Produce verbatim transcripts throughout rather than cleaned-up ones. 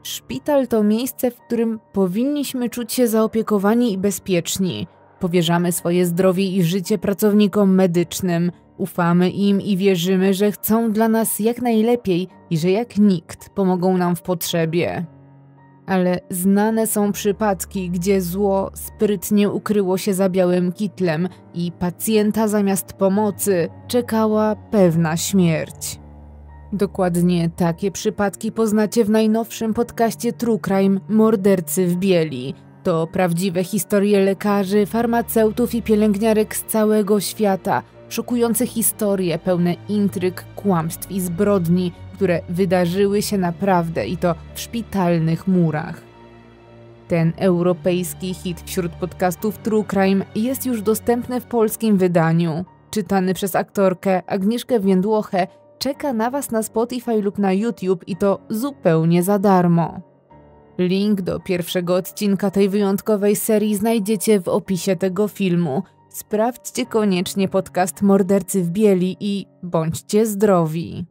Szpital to miejsce, w którym powinniśmy czuć się zaopiekowani i bezpieczni. Powierzamy swoje zdrowie i życie pracownikom medycznym. Ufamy im i wierzymy, że chcą dla nas jak najlepiej i że jak nikt pomogą nam w potrzebie. Ale znane są przypadki, gdzie zło sprytnie ukryło się za białym kitlem i pacjenta zamiast pomocy czekała pewna śmierć. Dokładnie takie przypadki poznacie w najnowszym podcaście True Crime Mordercy w bieli. To prawdziwe historie lekarzy, farmaceutów i pielęgniarek z całego świata. Szokujące historie pełne intryg, kłamstw i zbrodni, które wydarzyły się naprawdę i to w szpitalnych murach. Ten europejski hit wśród podcastów True Crime jest już dostępny w polskim wydaniu. Czytany przez aktorkę Agnieszkę Więdłochę czeka na Was na Spotify lub na YouTube i to zupełnie za darmo. Link do pierwszego odcinka tej wyjątkowej serii znajdziecie w opisie tego filmu. Sprawdźcie koniecznie podcast Mordercy w bieli i bądźcie zdrowi.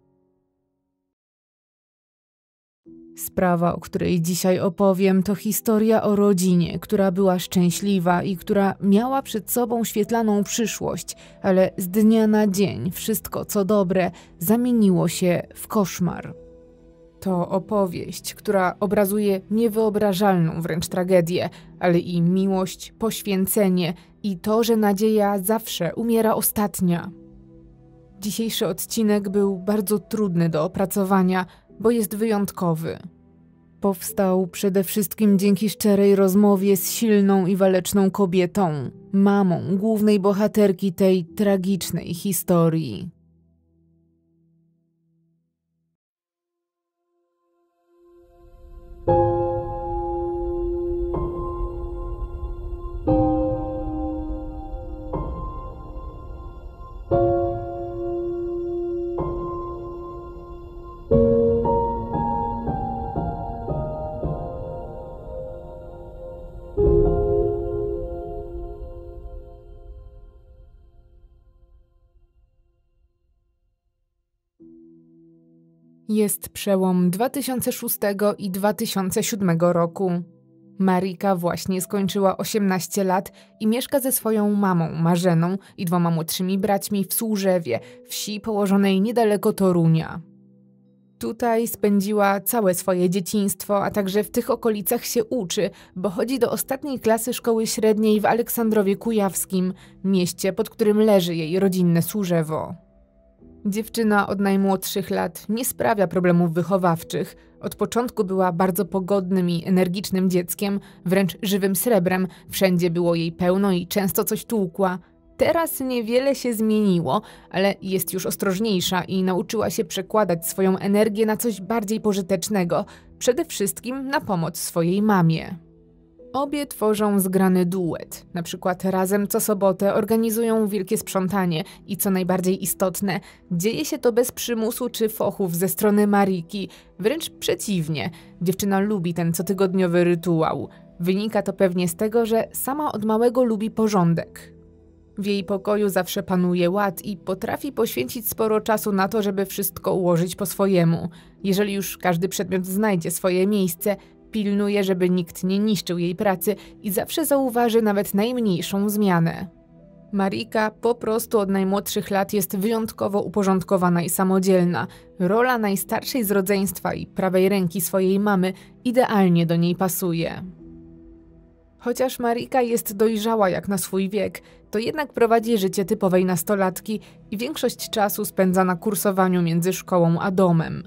Sprawa, o której dzisiaj opowiem, to historia o rodzinie, która była szczęśliwa i która miała przed sobą świetlaną przyszłość, ale z dnia na dzień wszystko, co dobre, zamieniło się w koszmar. To opowieść, która obrazuje niewyobrażalną wręcz tragedię, ale i miłość, poświęcenie i to, że nadzieja zawsze umiera ostatnia. Dzisiejszy odcinek był bardzo trudny do opracowania, bo jest wyjątkowy. Powstał przede wszystkim dzięki szczerej rozmowie z silną i waleczną kobietą, mamą głównej bohaterki tej tragicznej historii. Jest przełom dwa tysiące szóstego i dwa tysiące siódmego roku. Marika właśnie skończyła osiemnaście lat i mieszka ze swoją mamą Marzeną i dwoma młodszymi braćmi w Służewie, wsi położonej niedaleko Torunia. Tutaj spędziła całe swoje dzieciństwo, a także w tych okolicach się uczy, bo chodzi do ostatniej klasy szkoły średniej w Aleksandrowie Kujawskim, mieście, pod którym leży jej rodzinne Służewo. Dziewczyna od najmłodszych lat nie sprawia problemów wychowawczych. Od początku była bardzo pogodnym i energicznym dzieckiem, wręcz żywym srebrem. Wszędzie było jej pełno i często coś tłukła. Teraz niewiele się zmieniło, ale jest już ostrożniejsza i nauczyła się przekładać swoją energię na coś bardziej pożytecznego, przede wszystkim na pomoc swojej mamie. Obie tworzą zgrany duet. Na przykład razem co sobotę organizują wielkie sprzątanie i co najbardziej istotne, dzieje się to bez przymusu czy fochów ze strony Mariki. Wręcz przeciwnie, dziewczyna lubi ten cotygodniowy rytuał. Wynika to pewnie z tego, że sama od małego lubi porządek. W jej pokoju zawsze panuje ład i potrafi poświęcić sporo czasu na to, żeby wszystko ułożyć po swojemu. Jeżeli już każdy przedmiot znajdzie swoje miejsce, pilnuje, żeby nikt nie niszczył jej pracy i zawsze zauważy nawet najmniejszą zmianę. Marika po prostu od najmłodszych lat jest wyjątkowo uporządkowana i samodzielna. Rola najstarszej z rodzeństwa i prawej ręki swojej mamy idealnie do niej pasuje. Chociaż Marika jest dojrzała jak na swój wiek, to jednak prowadzi życie typowej nastolatki i większość czasu spędza na kursowaniu między szkołą a domem.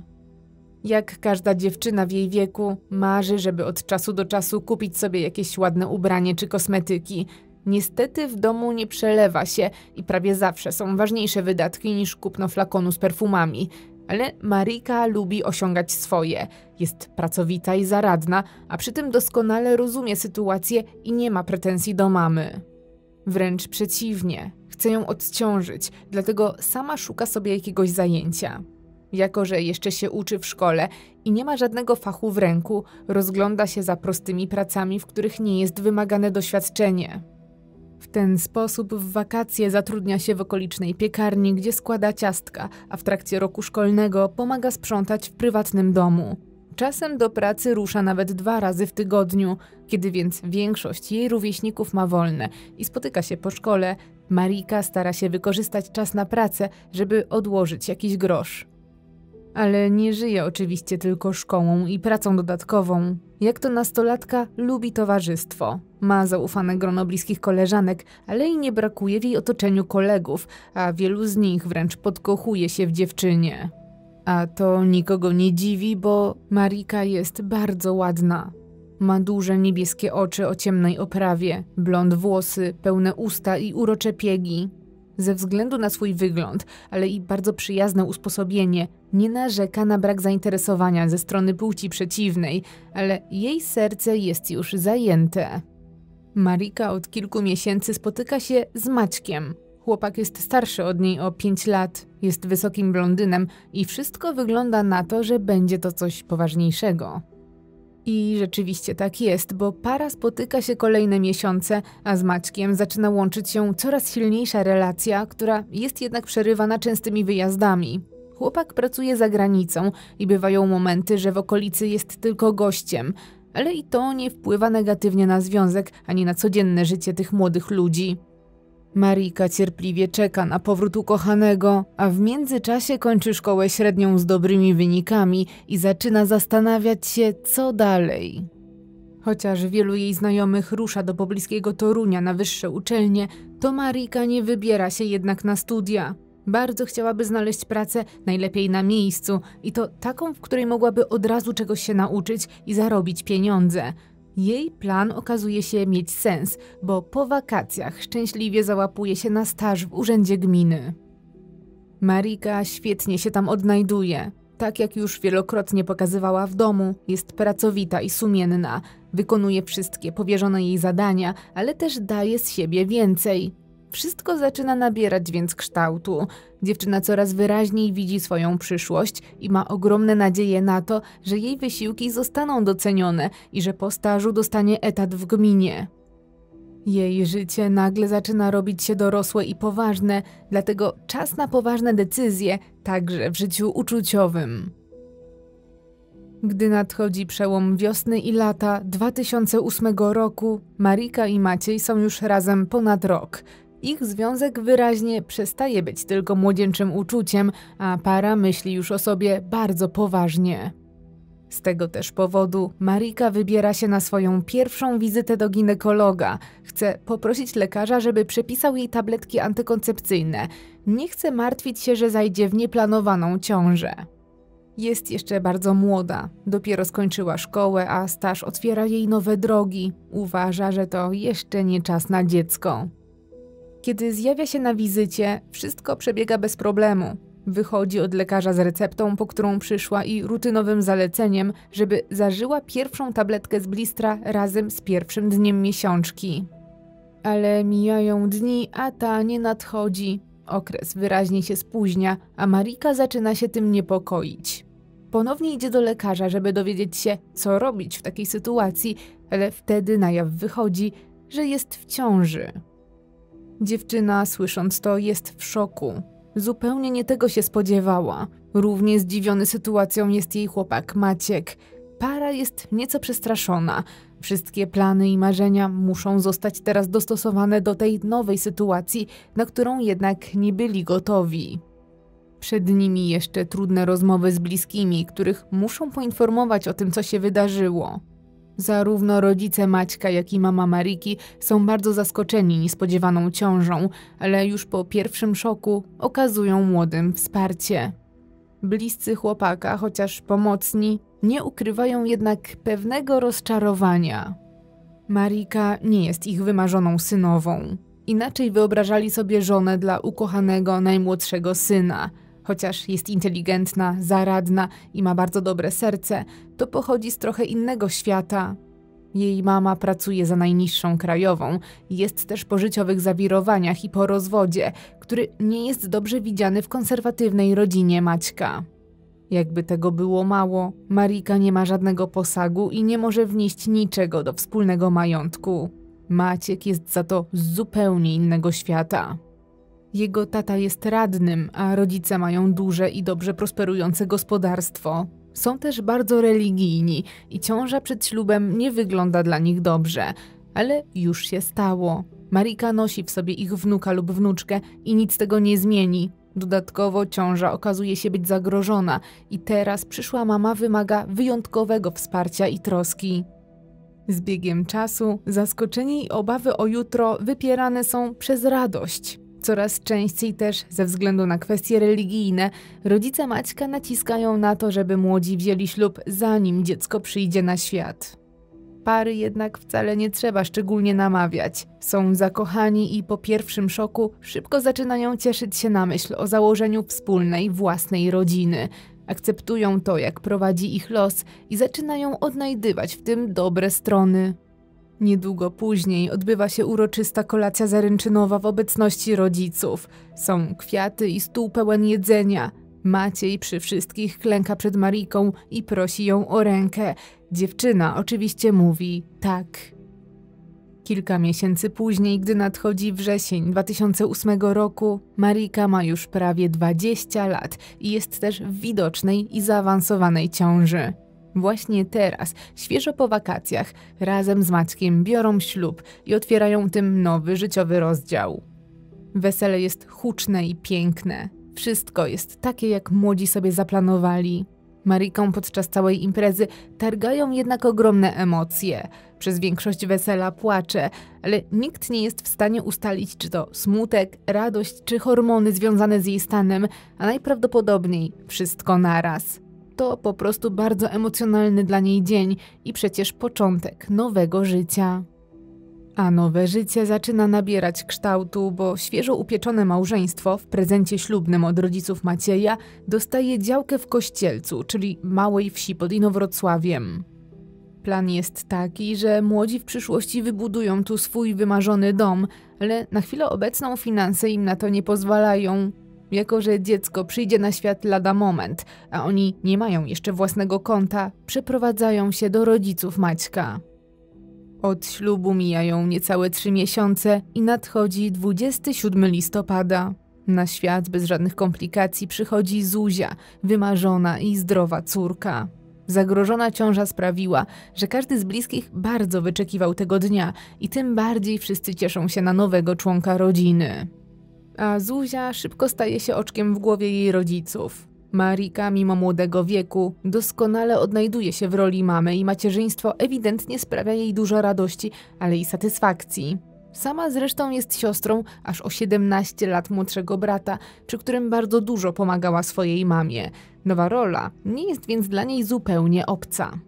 Jak każda dziewczyna w jej wieku, marzy, żeby od czasu do czasu kupić sobie jakieś ładne ubranie czy kosmetyki. Niestety w domu nie przelewa się i prawie zawsze są ważniejsze wydatki niż kupno flakonu z perfumami. Ale Marika lubi osiągać swoje. Jest pracowita i zaradna, a przy tym doskonale rozumie sytuację i nie ma pretensji do mamy. Wręcz przeciwnie, chce ją odciążyć, dlatego sama szuka sobie jakiegoś zajęcia. Jako że jeszcze się uczy w szkole i nie ma żadnego fachu w ręku, rozgląda się za prostymi pracami, w których nie jest wymagane doświadczenie. W ten sposób w wakacje zatrudnia się w okolicznej piekarni, gdzie składa ciastka, a w trakcie roku szkolnego pomaga sprzątać w prywatnym domu. Czasem do pracy rusza nawet dwa razy w tygodniu. Kiedy więc większość jej rówieśników ma wolne i spotyka się po szkole, Marika stara się wykorzystać czas na pracę, żeby odłożyć jakiś grosz. Ale nie żyje oczywiście tylko szkołą i pracą dodatkową. Jak to nastolatka, lubi towarzystwo. Ma zaufane grono bliskich koleżanek, ale i nie brakuje w jej otoczeniu kolegów, a wielu z nich wręcz podkochuje się w dziewczynie. A to nikogo nie dziwi, bo Marika jest bardzo ładna. Ma duże niebieskie oczy o ciemnej oprawie, blond włosy, pełne usta i urocze piegi. Ze względu na swój wygląd, ale i bardzo przyjazne usposobienie, nie narzeka na brak zainteresowania ze strony płci przeciwnej, ale jej serce jest już zajęte. Marika od kilku miesięcy spotyka się z Maćkiem. Chłopak jest starszy od niej o pięć lat, jest wysokim blondynem i wszystko wygląda na to, że będzie to coś poważniejszego. I rzeczywiście tak jest, bo para spotyka się kolejne miesiące, a z Maćkiem zaczyna łączyć się coraz silniejsza relacja, która jest jednak przerywana częstymi wyjazdami. Chłopak pracuje za granicą i bywają momenty, że w okolicy jest tylko gościem, ale i to nie wpływa negatywnie na związek ani na codzienne życie tych młodych ludzi. Marika cierpliwie czeka na powrót ukochanego, a w międzyczasie kończy szkołę średnią z dobrymi wynikami i zaczyna zastanawiać się, co dalej. Chociaż wielu jej znajomych rusza do pobliskiego Torunia na wyższe uczelnie, to Marika nie wybiera się jednak na studia. Bardzo chciałaby znaleźć pracę, najlepiej na miejscu, i to taką, w której mogłaby od razu czegoś się nauczyć i zarobić pieniądze. Jej plan okazuje się mieć sens, bo po wakacjach szczęśliwie załapuje się na staż w urzędzie gminy. Marika świetnie się tam odnajduje. Tak jak już wielokrotnie pokazywała w domu, jest pracowita i sumienna, wykonuje wszystkie powierzone jej zadania, ale też daje z siebie więcej. Wszystko zaczyna nabierać więc kształtu. Dziewczyna coraz wyraźniej widzi swoją przyszłość i ma ogromne nadzieje na to, że jej wysiłki zostaną docenione i że po stażu dostanie etat w gminie. Jej życie nagle zaczyna robić się dorosłe i poważne, dlatego czas na poważne decyzje, także w życiu uczuciowym. Gdy nadchodzi przełom wiosny i lata dwa tysiące ósmego roku, Marika i Maciej są już razem ponad rok. Ich związek wyraźnie przestaje być tylko młodzieńczym uczuciem, a para myśli już o sobie bardzo poważnie. Z tego też powodu Marika wybiera się na swoją pierwszą wizytę do ginekologa. Chce poprosić lekarza, żeby przepisał jej tabletki antykoncepcyjne. Nie chce martwić się, że zajdzie w nieplanowaną ciążę. Jest jeszcze bardzo młoda, dopiero skończyła szkołę, a staż otwiera jej nowe drogi. Uważa, że to jeszcze nie czas na dziecko. Kiedy zjawia się na wizycie, wszystko przebiega bez problemu. Wychodzi od lekarza z receptą, po którą przyszła, i rutynowym zaleceniem, żeby zażyła pierwszą tabletkę z blistra razem z pierwszym dniem miesiączki. Ale mijają dni, a ta nie nadchodzi. Okres wyraźnie się spóźnia, a Marika zaczyna się tym niepokoić. Ponownie idzie do lekarza, żeby dowiedzieć się, co robić w takiej sytuacji, ale wtedy na jaw wychodzi, że jest w ciąży. Dziewczyna, słysząc to, jest w szoku. Zupełnie nie tego się spodziewała. Równie zdziwiony sytuacją jest jej chłopak Maciek. Para jest nieco przestraszona. Wszystkie plany i marzenia muszą zostać teraz dostosowane do tej nowej sytuacji, na którą jednak nie byli gotowi. Przed nimi jeszcze trudne rozmowy z bliskimi, których muszą poinformować o tym, co się wydarzyło. Zarówno rodzice Maćka, jak i mama Mariki są bardzo zaskoczeni niespodziewaną ciążą, ale już po pierwszym szoku okazują młodym wsparcie. Bliscy chłopaka, chociaż pomocni, nie ukrywają jednak pewnego rozczarowania. Marika nie jest ich wymarzoną synową. Inaczej wyobrażali sobie żonę dla ukochanego najmłodszego syna. Chociaż jest inteligentna, zaradna i ma bardzo dobre serce, to pochodzi z trochę innego świata. Jej mama pracuje za najniższą krajową, jest też po życiowych zawirowaniach i po rozwodzie, który nie jest dobrze widziany w konserwatywnej rodzinie Maćka. Jakby tego było mało, Marika nie ma żadnego posagu i nie może wnieść niczego do wspólnego majątku. Maciek jest za to z zupełnie innego świata. Jego tata jest radnym, a rodzice mają duże i dobrze prosperujące gospodarstwo. Są też bardzo religijni i ciąża przed ślubem nie wygląda dla nich dobrze, ale już się stało. Marika nosi w sobie ich wnuka lub wnuczkę i nic tego nie zmieni. Dodatkowo ciąża okazuje się być zagrożona i teraz przyszła mama wymaga wyjątkowego wsparcia i troski. Z biegiem czasu zaskoczenie i obawy o jutro wypierane są przez radość. Coraz częściej też, ze względu na kwestie religijne, rodzice Maćka naciskają na to, żeby młodzi wzięli ślub, zanim dziecko przyjdzie na świat. Pary jednak wcale nie trzeba szczególnie namawiać. Są zakochani i po pierwszym szoku szybko zaczynają cieszyć się na myśl o założeniu wspólnej, własnej rodziny. Akceptują to, jak prowadzi ich los i zaczynają odnajdywać w tym dobre strony. Niedługo później odbywa się uroczysta kolacja zaręczynowa w obecności rodziców. Są kwiaty i stół pełen jedzenia. Maciej przy wszystkich klęka przed Mariką i prosi ją o rękę. Dziewczyna oczywiście mówi tak. Kilka miesięcy później, gdy nadchodzi wrzesień dwa tysiące ósmego roku, Marika ma już prawie dwadzieścia lat i jest też w widocznej i zaawansowanej ciąży. Właśnie teraz, świeżo po wakacjach, razem z Maćkiem biorą ślub i otwierają tym nowy życiowy rozdział. Wesele jest huczne i piękne. Wszystko jest takie, jak młodzi sobie zaplanowali. Mariką podczas całej imprezy targają jednak ogromne emocje. Przez większość wesela płacze, ale nikt nie jest w stanie ustalić, czy to smutek, radość, czy hormony związane z jej stanem, a najprawdopodobniej wszystko naraz. To po prostu bardzo emocjonalny dla niej dzień i przecież początek nowego życia. A nowe życie zaczyna nabierać kształtu, bo świeżo upieczone małżeństwo w prezencie ślubnym od rodziców Macieja dostaje działkę w Kościelcu, czyli małej wsi pod Inowrocławiem. Plan jest taki, że młodzi w przyszłości wybudują tu swój wymarzony dom, ale na chwilę obecną finanse im na to nie pozwalają. Jako że dziecko przyjdzie na świat lada moment, a oni nie mają jeszcze własnego konta, przeprowadzają się do rodziców Maćka. Od ślubu mijają niecałe trzy miesiące i nadchodzi dwudziestego siódmego listopada. Na świat bez żadnych komplikacji przychodzi Zuzia, wymarzona i zdrowa córka. Zagrożona ciąża sprawiła, że każdy z bliskich bardzo wyczekiwał tego dnia i tym bardziej wszyscy cieszą się na nowego członka rodziny. A Zuzia szybko staje się oczkiem w głowie jej rodziców. Marika, mimo młodego wieku, doskonale odnajduje się w roli mamy i macierzyństwo ewidentnie sprawia jej dużo radości, ale i satysfakcji. Sama zresztą jest siostrą aż o siedemnaście lat młodszego brata, przy którym bardzo dużo pomagała swojej mamie. Nowa rola nie jest więc dla niej zupełnie obca.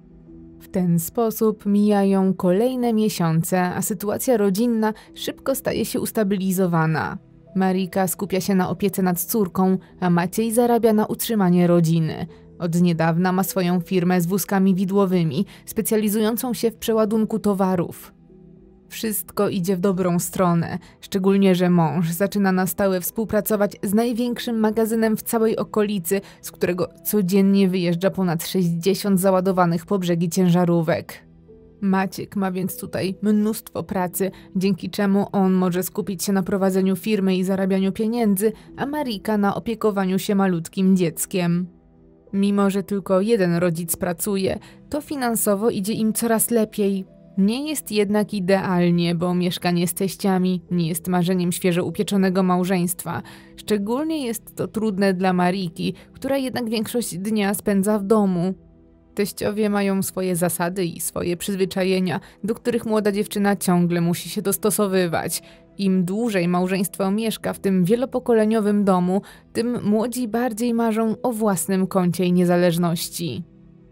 W ten sposób mijają kolejne miesiące, a sytuacja rodzinna szybko staje się ustabilizowana. Marika skupia się na opiece nad córką, a Maciej zarabia na utrzymanie rodziny. Od niedawna ma swoją firmę z wózkami widłowymi, specjalizującą się w przeładunku towarów. Wszystko idzie w dobrą stronę, szczególnie że mąż zaczyna na stałe współpracować z największym magazynem w całej okolicy, z którego codziennie wyjeżdża ponad sześćdziesiąt załadowanych po brzegi ciężarówek. Maciek ma więc tutaj mnóstwo pracy, dzięki czemu on może skupić się na prowadzeniu firmy i zarabianiu pieniędzy, a Marika na opiekowaniu się malutkim dzieckiem. Mimo że tylko jeden rodzic pracuje, to finansowo idzie im coraz lepiej. Nie jest jednak idealnie, bo mieszkanie z teściami nie jest marzeniem świeżo upieczonego małżeństwa. Szczególnie jest to trudne dla Mariki, która jednak większość dnia spędza w domu. Teściowie mają swoje zasady i swoje przyzwyczajenia, do których młoda dziewczyna ciągle musi się dostosowywać. Im dłużej małżeństwo mieszka w tym wielopokoleniowym domu, tym młodzi bardziej marzą o własnym kącie i niezależności.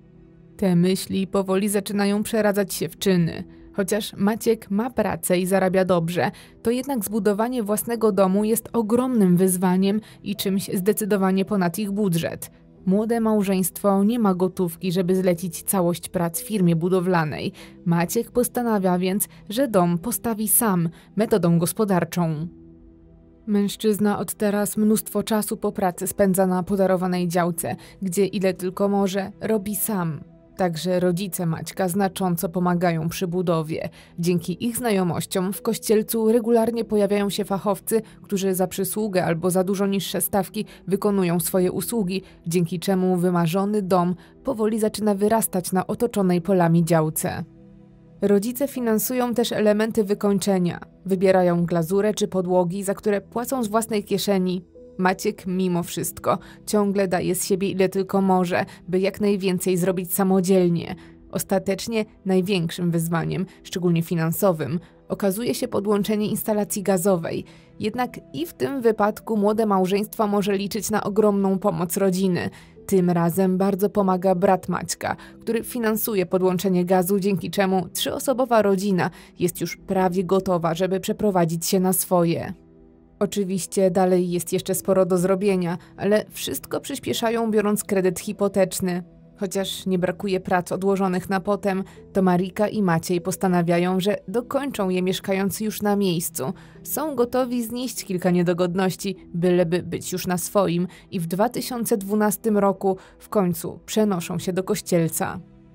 Te myśli powoli zaczynają przeradzać się w czyny. Chociaż Maciek ma pracę i zarabia dobrze, to jednak zbudowanie własnego domu jest ogromnym wyzwaniem i czymś zdecydowanie ponad ich budżet. Młode małżeństwo nie ma gotówki, żeby zlecić całość prac firmie budowlanej. Maciek postanawia więc, że dom postawi sam, metodą gospodarczą. Mężczyzna od teraz mnóstwo czasu po pracy spędza na podarowanej działce, gdzie ile tylko może robi sam. Także rodzice Maćka znacząco pomagają przy budowie. Dzięki ich znajomościom w Kościelcu regularnie pojawiają się fachowcy, którzy za przysługę albo za dużo niższe stawki wykonują swoje usługi, dzięki czemu wymarzony dom powoli zaczyna wyrastać na otoczonej polami działce. Rodzice finansują też elementy wykończenia. Wybierają glazurę czy podłogi, za które płacą z własnej kieszeni. Maciek mimo wszystko ciągle daje z siebie ile tylko może, by jak najwięcej zrobić samodzielnie. Ostatecznie największym wyzwaniem, szczególnie finansowym, okazuje się podłączenie instalacji gazowej. Jednak i w tym wypadku młode małżeństwo może liczyć na ogromną pomoc rodziny. Tym razem bardzo pomaga brat Maćka, który finansuje podłączenie gazu, dzięki czemu trzyosobowa rodzina jest już prawie gotowa, żeby przeprowadzić się na swoje. Oczywiście dalej jest jeszcze sporo do zrobienia, ale wszystko przyspieszają biorąc kredyt hipoteczny. Chociaż nie brakuje prac odłożonych na potem, to Marika i Maciej postanawiają, że dokończą je mieszkając już na miejscu. Są gotowi znieść kilka niedogodności, byleby być już na swoim i w dwa tysiące dwunastym roku w końcu przenoszą się do Kościelca.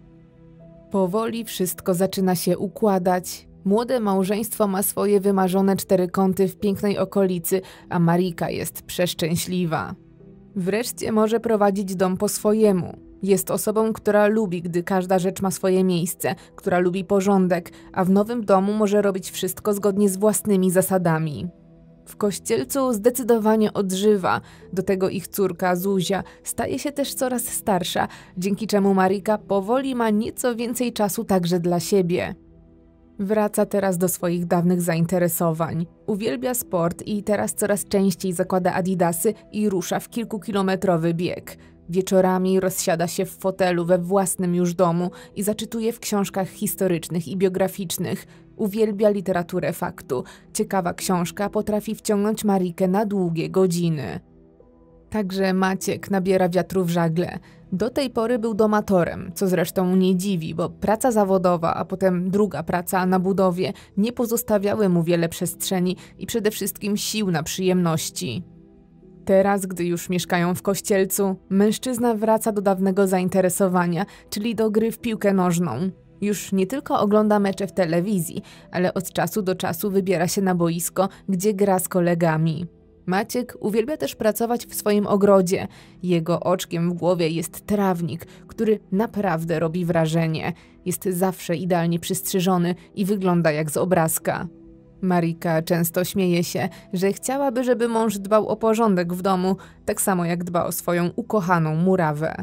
Powoli wszystko zaczyna się układać. Młode małżeństwo ma swoje wymarzone cztery kąty w pięknej okolicy, a Marika jest przeszczęśliwa. Wreszcie może prowadzić dom po swojemu. Jest osobą, która lubi, gdy każda rzecz ma swoje miejsce, która lubi porządek, a w nowym domu może robić wszystko zgodnie z własnymi zasadami. W Kościelcu zdecydowanie odżywa, do tego ich córka Zuzia staje się też coraz starsza, dzięki czemu Marika powoli ma nieco więcej czasu także dla siebie. Wraca teraz do swoich dawnych zainteresowań. Uwielbia sport i teraz coraz częściej zakłada adidasy i rusza w kilkukilometrowy bieg. Wieczorami rozsiada się w fotelu we własnym już domu i zaczytuje w książkach historycznych i biograficznych. Uwielbia literaturę faktu. Ciekawa książka potrafi wciągnąć Marikę na długie godziny. Także Maciek nabiera wiatru w żagle. Do tej pory był domatorem, co zresztą nie dziwi, bo praca zawodowa, a potem druga praca na budowie nie pozostawiały mu wiele przestrzeni i przede wszystkim sił na przyjemności. Teraz, gdy już mieszkają w Kościelcu, mężczyzna wraca do dawnego zainteresowania, czyli do gry w piłkę nożną. Już nie tylko ogląda mecze w telewizji, ale od czasu do czasu wybiera się na boisko, gdzie gra z kolegami. Maciek uwielbia też pracować w swoim ogrodzie. Jego oczkiem w głowie jest trawnik, który naprawdę robi wrażenie. Jest zawsze idealnie przystrzyżony i wygląda jak z obrazka. Marika często śmieje się, że chciałaby, żeby mąż dbał o porządek w domu, tak samo jak dba o swoją ukochaną murawę.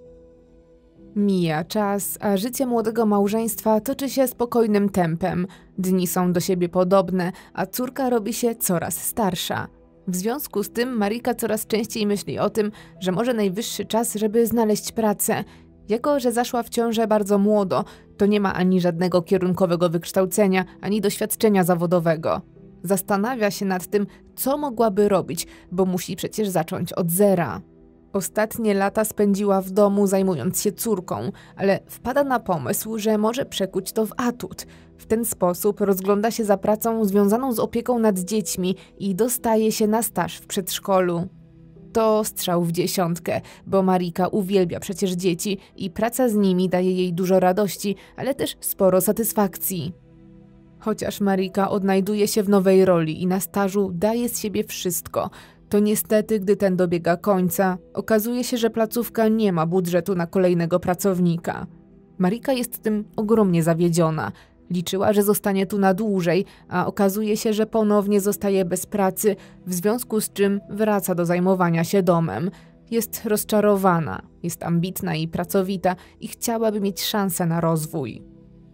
Mija czas, a życie młodego małżeństwa toczy się spokojnym tempem. Dni są do siebie podobne, a córka robi się coraz starsza. W związku z tym Marika coraz częściej myśli o tym, że może najwyższy czas, żeby znaleźć pracę. Jako że zaszła w ciążę bardzo młodo, to nie ma ani żadnego kierunkowego wykształcenia, ani doświadczenia zawodowego. Zastanawia się nad tym, co mogłaby robić, bo musi przecież zacząć od zera. Ostatnie lata spędziła w domu zajmując się córką, ale wpada na pomysł, że może przekuć to w atut. W ten sposób rozgląda się za pracą związaną z opieką nad dziećmi i dostaje się na staż w przedszkolu. To strzał w dziesiątkę, bo Marika uwielbia przecież dzieci i praca z nimi daje jej dużo radości, ale też sporo satysfakcji. Chociaż Marika odnajduje się w nowej roli i na stażu daje z siebie wszystko, to niestety, gdy ten dobiega końca, okazuje się, że placówka nie ma budżetu na kolejnego pracownika. Marika jest tym ogromnie zawiedziona. Liczyła, że zostanie tu na dłużej, a okazuje się, że ponownie zostaje bez pracy, w związku z czym wraca do zajmowania się domem. Jest rozczarowana, jest ambitna i pracowita i chciałaby mieć szansę na rozwój.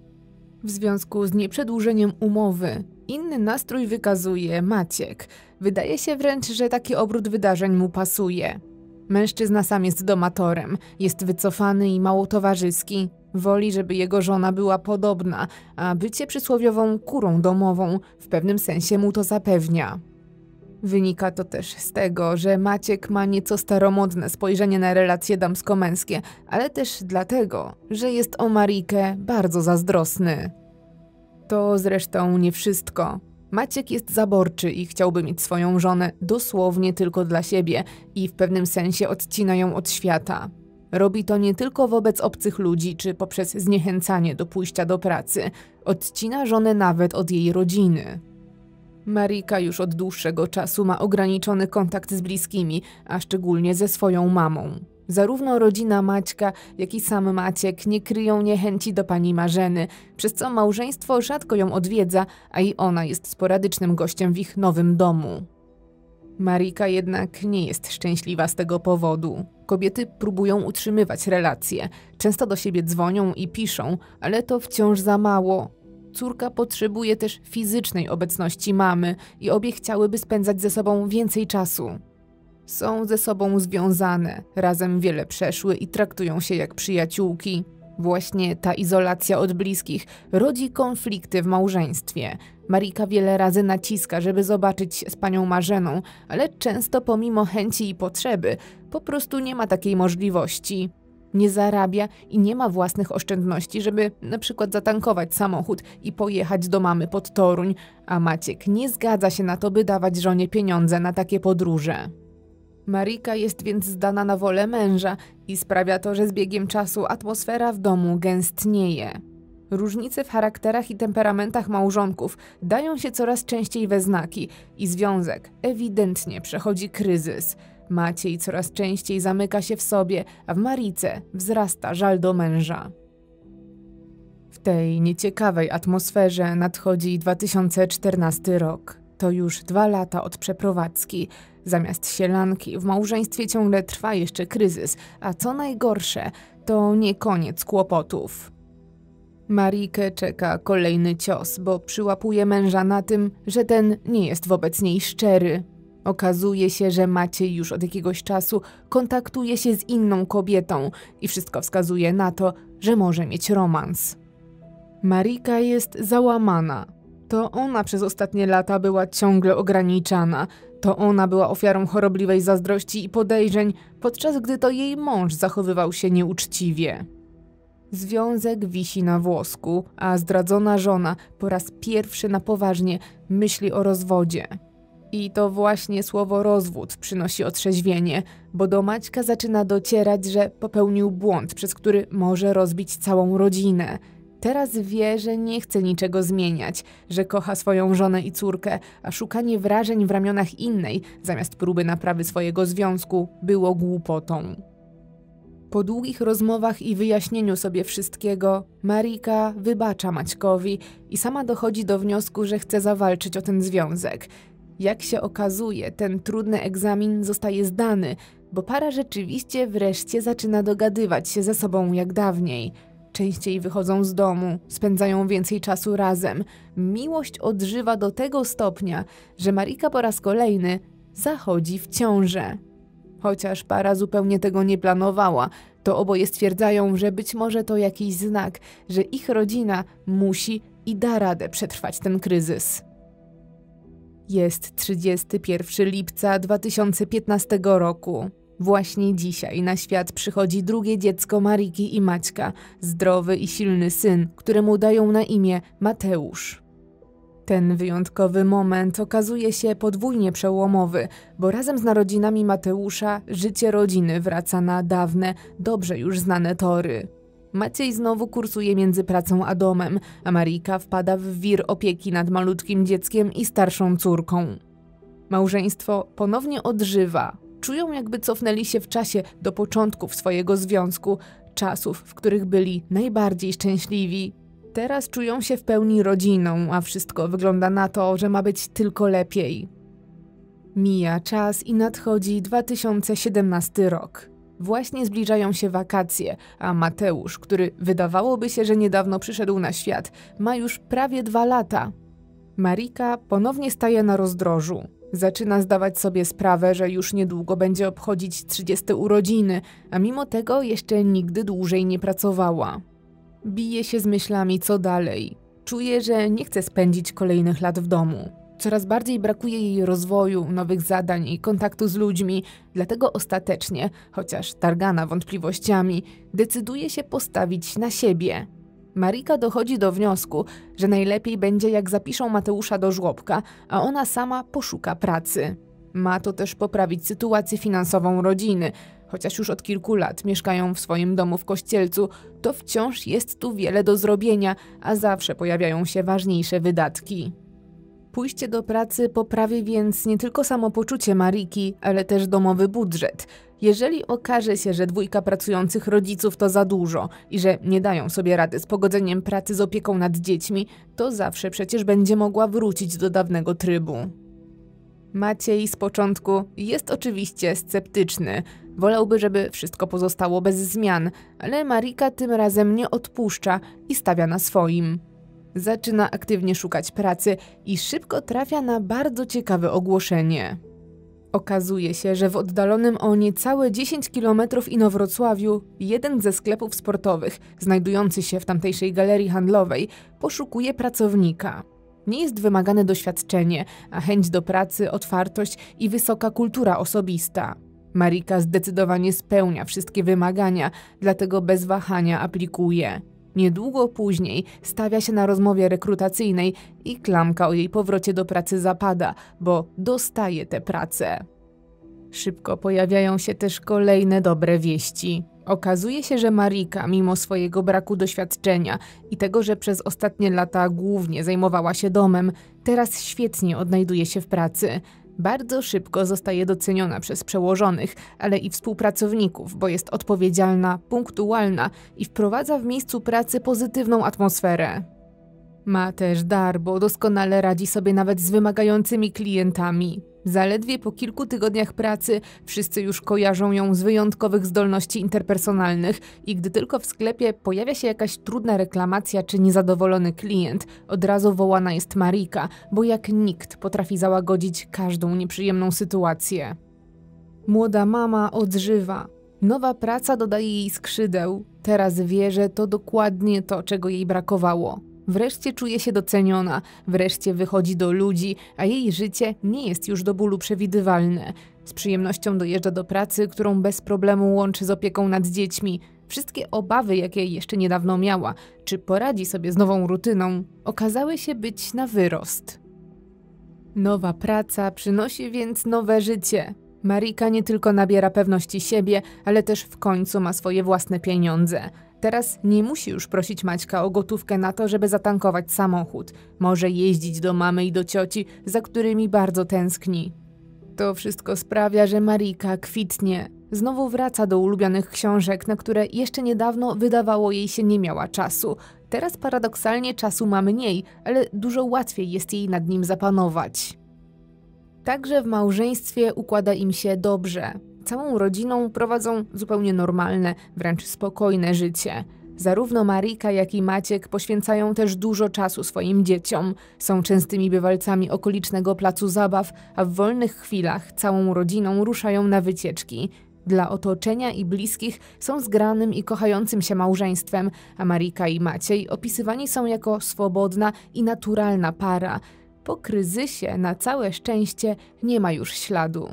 W związku z nieprzedłużeniem umowy, inny nastrój wykazuje Maciek. Wydaje się wręcz, że taki obrót wydarzeń mu pasuje. Mężczyzna sam jest domatorem, jest wycofany i mało towarzyski. Woli, żeby jego żona była podobna, a bycie przysłowiową kurą domową w pewnym sensie mu to zapewnia. Wynika to też z tego, że Maciek ma nieco staromodne spojrzenie na relacje damsko-męskie, ale też dlatego, że jest o Marikę bardzo zazdrosny. To zresztą nie wszystko. Maciek jest zaborczy i chciałby mieć swoją żonę dosłownie tylko dla siebie i w pewnym sensie odcina ją od świata. Robi to nie tylko wobec obcych ludzi, czy poprzez zniechęcanie do pójścia do pracy. Odcina żonę nawet od jej rodziny. Marika już od dłuższego czasu ma ograniczony kontakt z bliskimi, a szczególnie ze swoją mamą. Zarówno rodzina Maćka, jak i sam Maciek nie kryją niechęci do pani Marzeny, przez co małżeństwo rzadko ją odwiedza, a i ona jest sporadycznym gościem w ich nowym domu. Marika jednak nie jest szczęśliwa z tego powodu. Kobiety próbują utrzymywać relacje, często do siebie dzwonią i piszą, ale to wciąż za mało. Córka potrzebuje też fizycznej obecności mamy i obie chciałyby spędzać ze sobą więcej czasu. Są ze sobą związane, razem wiele przeszły i traktują się jak przyjaciółki. Właśnie ta izolacja od bliskich rodzi konflikty w małżeństwie. Marika wiele razy naciska, żeby zobaczyć się z panią Marzeną, ale często pomimo chęci i potrzeby po prostu nie ma takiej możliwości. Nie zarabia i nie ma własnych oszczędności, żeby na przykład zatankować samochód i pojechać do mamy pod Toruń, a Maciek nie zgadza się na to, by dawać żonie pieniądze na takie podróże. Marika jest więc zdana na wolę męża i sprawia to, że z biegiem czasu atmosfera w domu gęstnieje. Różnice w charakterach i temperamentach małżonków dają się coraz częściej we znaki i związek ewidentnie przechodzi kryzys. Maciej coraz częściej zamyka się w sobie, a w Marice wzrasta żal do męża. W tej nieciekawej atmosferze nadchodzi dwa tysiące czternasty rok. To już dwa lata od przeprowadzki. Zamiast sielanki w małżeństwie ciągle trwa jeszcze kryzys, a co najgorsze, to nie koniec kłopotów. Marikę czeka kolejny cios, bo przyłapuje męża na tym, że ten nie jest wobec niej szczery. Okazuje się, że Maciej już od jakiegoś czasu kontaktuje się z inną kobietą i wszystko wskazuje na to, że może mieć romans. Marika jest załamana. To ona przez ostatnie lata była ciągle ograniczana. To ona była ofiarą chorobliwej zazdrości i podejrzeń, podczas gdy to jej mąż zachowywał się nieuczciwie. Związek wisi na włosku, a zdradzona żona po raz pierwszy na poważnie myśli o rozwodzie. I to właśnie słowo rozwód przynosi otrzeźwienie, bo do Maćka zaczyna docierać, że popełnił błąd, przez który może rozbić całą rodzinę. Teraz wie, że nie chce niczego zmieniać, że kocha swoją żonę i córkę, a szukanie wrażeń w ramionach innej, zamiast próby naprawy swojego związku, było głupotą. Po długich rozmowach i wyjaśnieniu sobie wszystkiego, Marika wybacza Maćkowi i sama dochodzi do wniosku, że chce zawalczyć o ten związek. Jak się okazuje, ten trudny egzamin zostaje zdany, bo para rzeczywiście wreszcie zaczyna dogadywać się ze sobą jak dawniej. Częściej wychodzą z domu, spędzają więcej czasu razem. Miłość odżywa do tego stopnia, że Marika po raz kolejny zachodzi w ciążę. Chociaż para zupełnie tego nie planowała, to oboje stwierdzają, że być może to jakiś znak, że ich rodzina musi i da radę przetrwać ten kryzys. Jest trzydziestego pierwszego lipca dwa tysiące piętnastego roku. Właśnie dzisiaj na świat przychodzi drugie dziecko Mariki i Maćka, zdrowy i silny syn, któremu dają na imię Mateusz. Ten wyjątkowy moment okazuje się podwójnie przełomowy, bo razem z narodzinami Mateusza życie rodziny wraca na dawne, dobrze już znane tory. Maciej znowu kursuje między pracą a domem, a Marika wpada w wir opieki nad malutkim dzieckiem i starszą córką. Małżeństwo ponownie odżywa. Czują, jakby cofnęli się w czasie do początków swojego związku, czasów, w których byli najbardziej szczęśliwi. Teraz czują się w pełni rodziną, a wszystko wygląda na to, że ma być tylko lepiej. Mija czas i nadchodzi dwa tysiące siedemnasty rok. Właśnie zbliżają się wakacje, a Mateusz, który wydawałoby się, że niedawno przyszedł na świat, ma już prawie dwa lata. Marika ponownie staje na rozdrożu. Zaczyna zdawać sobie sprawę, że już niedługo będzie obchodzić trzydzieste urodziny, a mimo tego jeszcze nigdy dłużej nie pracowała. Bije się z myślami, co dalej. Czuje, że nie chce spędzić kolejnych lat w domu. Coraz bardziej brakuje jej rozwoju, nowych zadań i kontaktu z ludźmi, dlatego ostatecznie, chociaż targana wątpliwościami, decyduje się postawić na siebie. Marika dochodzi do wniosku, że najlepiej będzie, jak zapiszą Mateusza do żłobka, a ona sama poszuka pracy. Ma to też poprawić sytuację finansową rodziny, Chociaż już od kilku lat mieszkają w swoim domu w Kościelcu, to wciąż jest tu wiele do zrobienia, a zawsze pojawiają się ważniejsze wydatki. Pójście do pracy poprawi więc nie tylko samopoczucie Mariki, ale też domowy budżet. Jeżeli okaże się, że dwójka pracujących rodziców to za dużo i że nie dają sobie rady z pogodzeniem pracy z opieką nad dziećmi, to zawsze przecież będzie mogła wrócić do dawnego trybu. Maciej z początku jest oczywiście sceptyczny. Wolałby, żeby wszystko pozostało bez zmian, ale Marika tym razem nie odpuszcza i stawia na swoim. Zaczyna aktywnie szukać pracy i szybko trafia na bardzo ciekawe ogłoszenie. Okazuje się, że w oddalonym o niecałe dziesięć kilometrów Inowrocławiu jeden ze sklepów sportowych, znajdujący się w tamtejszej galerii handlowej, poszukuje pracownika. Nie jest wymagane doświadczenie, a chęć do pracy, otwartość i wysoka kultura osobista. Marika zdecydowanie spełnia wszystkie wymagania, dlatego bez wahania aplikuje. Niedługo później stawia się na rozmowie rekrutacyjnej i klamka o jej powrocie do pracy zapada, bo dostaje tę pracę. Szybko pojawiają się też kolejne dobre wieści. Okazuje się, że Marika, mimo swojego braku doświadczenia i tego, że przez ostatnie lata głównie zajmowała się domem, teraz świetnie odnajduje się w pracy. Bardzo szybko zostaje doceniona przez przełożonych, ale i współpracowników, bo jest odpowiedzialna, punktualna i wprowadza w miejscu pracy pozytywną atmosferę. Ma też dar, bo doskonale radzi sobie nawet z wymagającymi klientami. Zaledwie po kilku tygodniach pracy wszyscy już kojarzą ją z wyjątkowych zdolności interpersonalnych i gdy tylko w sklepie pojawia się jakaś trudna reklamacja czy niezadowolony klient, od razu wołana jest Marika, bo jak nikt potrafi załagodzić każdą nieprzyjemną sytuację. Młoda mama odżywa. Nowa praca dodaje jej skrzydeł. Teraz wie, że to dokładnie to, czego jej brakowało. Wreszcie czuje się doceniona, wreszcie wychodzi do ludzi, a jej życie nie jest już do bólu przewidywalne. Z przyjemnością dojeżdża do pracy, którą bez problemu łączy z opieką nad dziećmi. Wszystkie obawy, jakie jeszcze niedawno miała, czy poradzi sobie z nową rutyną, okazały się być na wyrost. Nowa praca przynosi więc nowe życie. Marika nie tylko nabiera pewności siebie, ale też w końcu ma swoje własne pieniądze. Teraz nie musi już prosić Maćka o gotówkę na to, żeby zatankować samochód. Może jeździć do mamy i do cioci, za którymi bardzo tęskni. To wszystko sprawia, że Marika kwitnie. Znowu wraca do ulubionych książek, na które jeszcze niedawno wydawało jej się nie miała czasu. Teraz paradoksalnie czasu ma mniej, ale dużo łatwiej jest jej nad nim zapanować. Także w małżeństwie układa im się dobrze. Całą rodziną prowadzą zupełnie normalne, wręcz spokojne życie. Zarówno Marika, jak i Maciek poświęcają też dużo czasu swoim dzieciom. Są częstymi bywalcami okolicznego placu zabaw, a w wolnych chwilach całą rodziną ruszają na wycieczki. Dla otoczenia i bliskich są zgranym i kochającym się małżeństwem, a Marika i Maciej opisywani są jako swobodna i naturalna para. Po kryzysie, na całe szczęście, nie ma już śladu.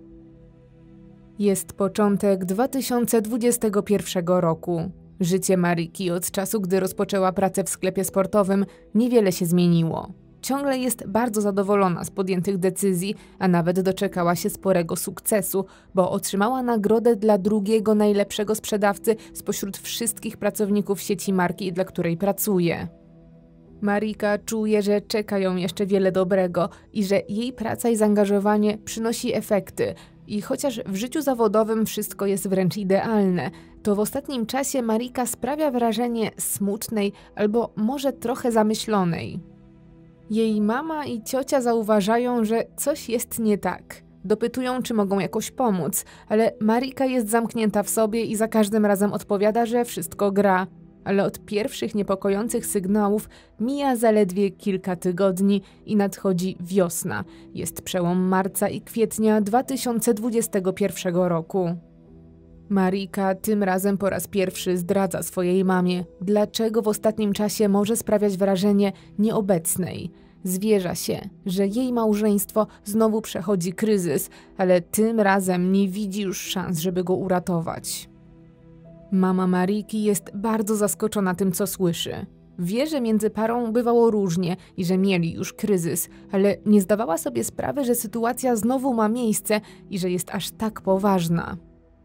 Jest początek dwa tysiące dwudziestego pierwszego roku. Życie Mariki od czasu, gdy rozpoczęła pracę w sklepie sportowym, niewiele się zmieniło. Ciągle jest bardzo zadowolona z podjętych decyzji, a nawet doczekała się sporego sukcesu, bo otrzymała nagrodę dla drugiego najlepszego sprzedawcy spośród wszystkich pracowników sieci marki, dla której pracuje. Marika czuje, że czeka ją jeszcze wiele dobrego i że jej praca i zaangażowanie przynosi efekty. I chociaż w życiu zawodowym wszystko jest wręcz idealne, to w ostatnim czasie Marika sprawia wrażenie smutnej albo może trochę zamyślonej. Jej mama i ciocia zauważają, że coś jest nie tak. Dopytują, czy mogą jakoś pomóc, ale Marika jest zamknięta w sobie i za każdym razem odpowiada, że wszystko gra. Ale od pierwszych niepokojących sygnałów mija zaledwie kilka tygodni i nadchodzi wiosna. Jest przełom marca i kwietnia dwa tysiące dwudziestego pierwszego roku. Marika tym razem po raz pierwszy zdradza swojej mamie, dlaczego w ostatnim czasie może sprawiać wrażenie nieobecnej. Zwierza się, że jej małżeństwo znowu przechodzi kryzys, ale tym razem nie widzi już szans, żeby go uratować. Mama Mariki jest bardzo zaskoczona tym, co słyszy. Wie, że między parą bywało różnie i że mieli już kryzys, ale nie zdawała sobie sprawy, że sytuacja znowu ma miejsce i że jest aż tak poważna.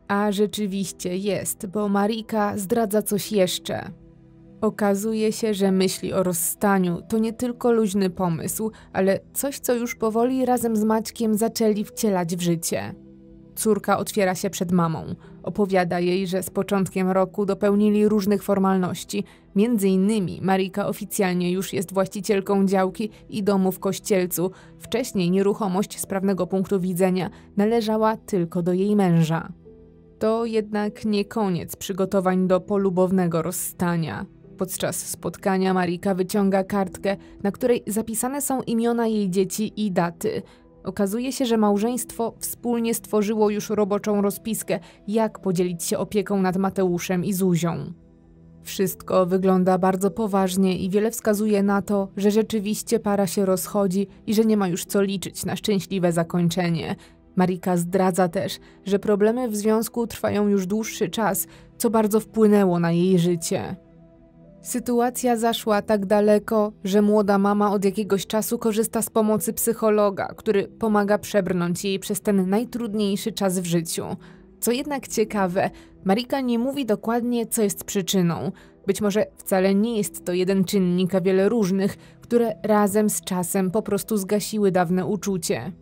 A rzeczywiście jest, bo Marika zdradza coś jeszcze. Okazuje się, że myśli o rozstaniu to nie tylko luźny pomysł, ale coś, co już powoli razem z Maćkiem zaczęli wcielać w życie. Córka otwiera się przed mamą. Opowiada jej, że z początkiem roku dopełnili różnych formalności. Między innymi Marika oficjalnie już jest właścicielką działki i domu w Kościelcu. Wcześniej nieruchomość z prawnego punktu widzenia należała tylko do jej męża. To jednak nie koniec przygotowań do polubownego rozstania. Podczas spotkania Marika wyciąga kartkę, na której zapisane są imiona jej dzieci i daty. Okazuje się, że małżeństwo wspólnie stworzyło już roboczą rozpiskę, jak podzielić się opieką nad Mateuszem i Zuzią. Wszystko wygląda bardzo poważnie i wiele wskazuje na to, że rzeczywiście para się rozchodzi i że nie ma już co liczyć na szczęśliwe zakończenie. Marika zdradza też, że problemy w związku trwają już dłuższy czas, co bardzo wpłynęło na jej życie. Sytuacja zaszła tak daleko, że młoda mama od jakiegoś czasu korzysta z pomocy psychologa, który pomaga przebrnąć jej przez ten najtrudniejszy czas w życiu. Co jednak ciekawe, Marika nie mówi dokładnie, co jest przyczyną. Być może wcale nie jest to jeden czynnik, a wiele różnych, które razem z czasem po prostu zgasiły dawne uczucie.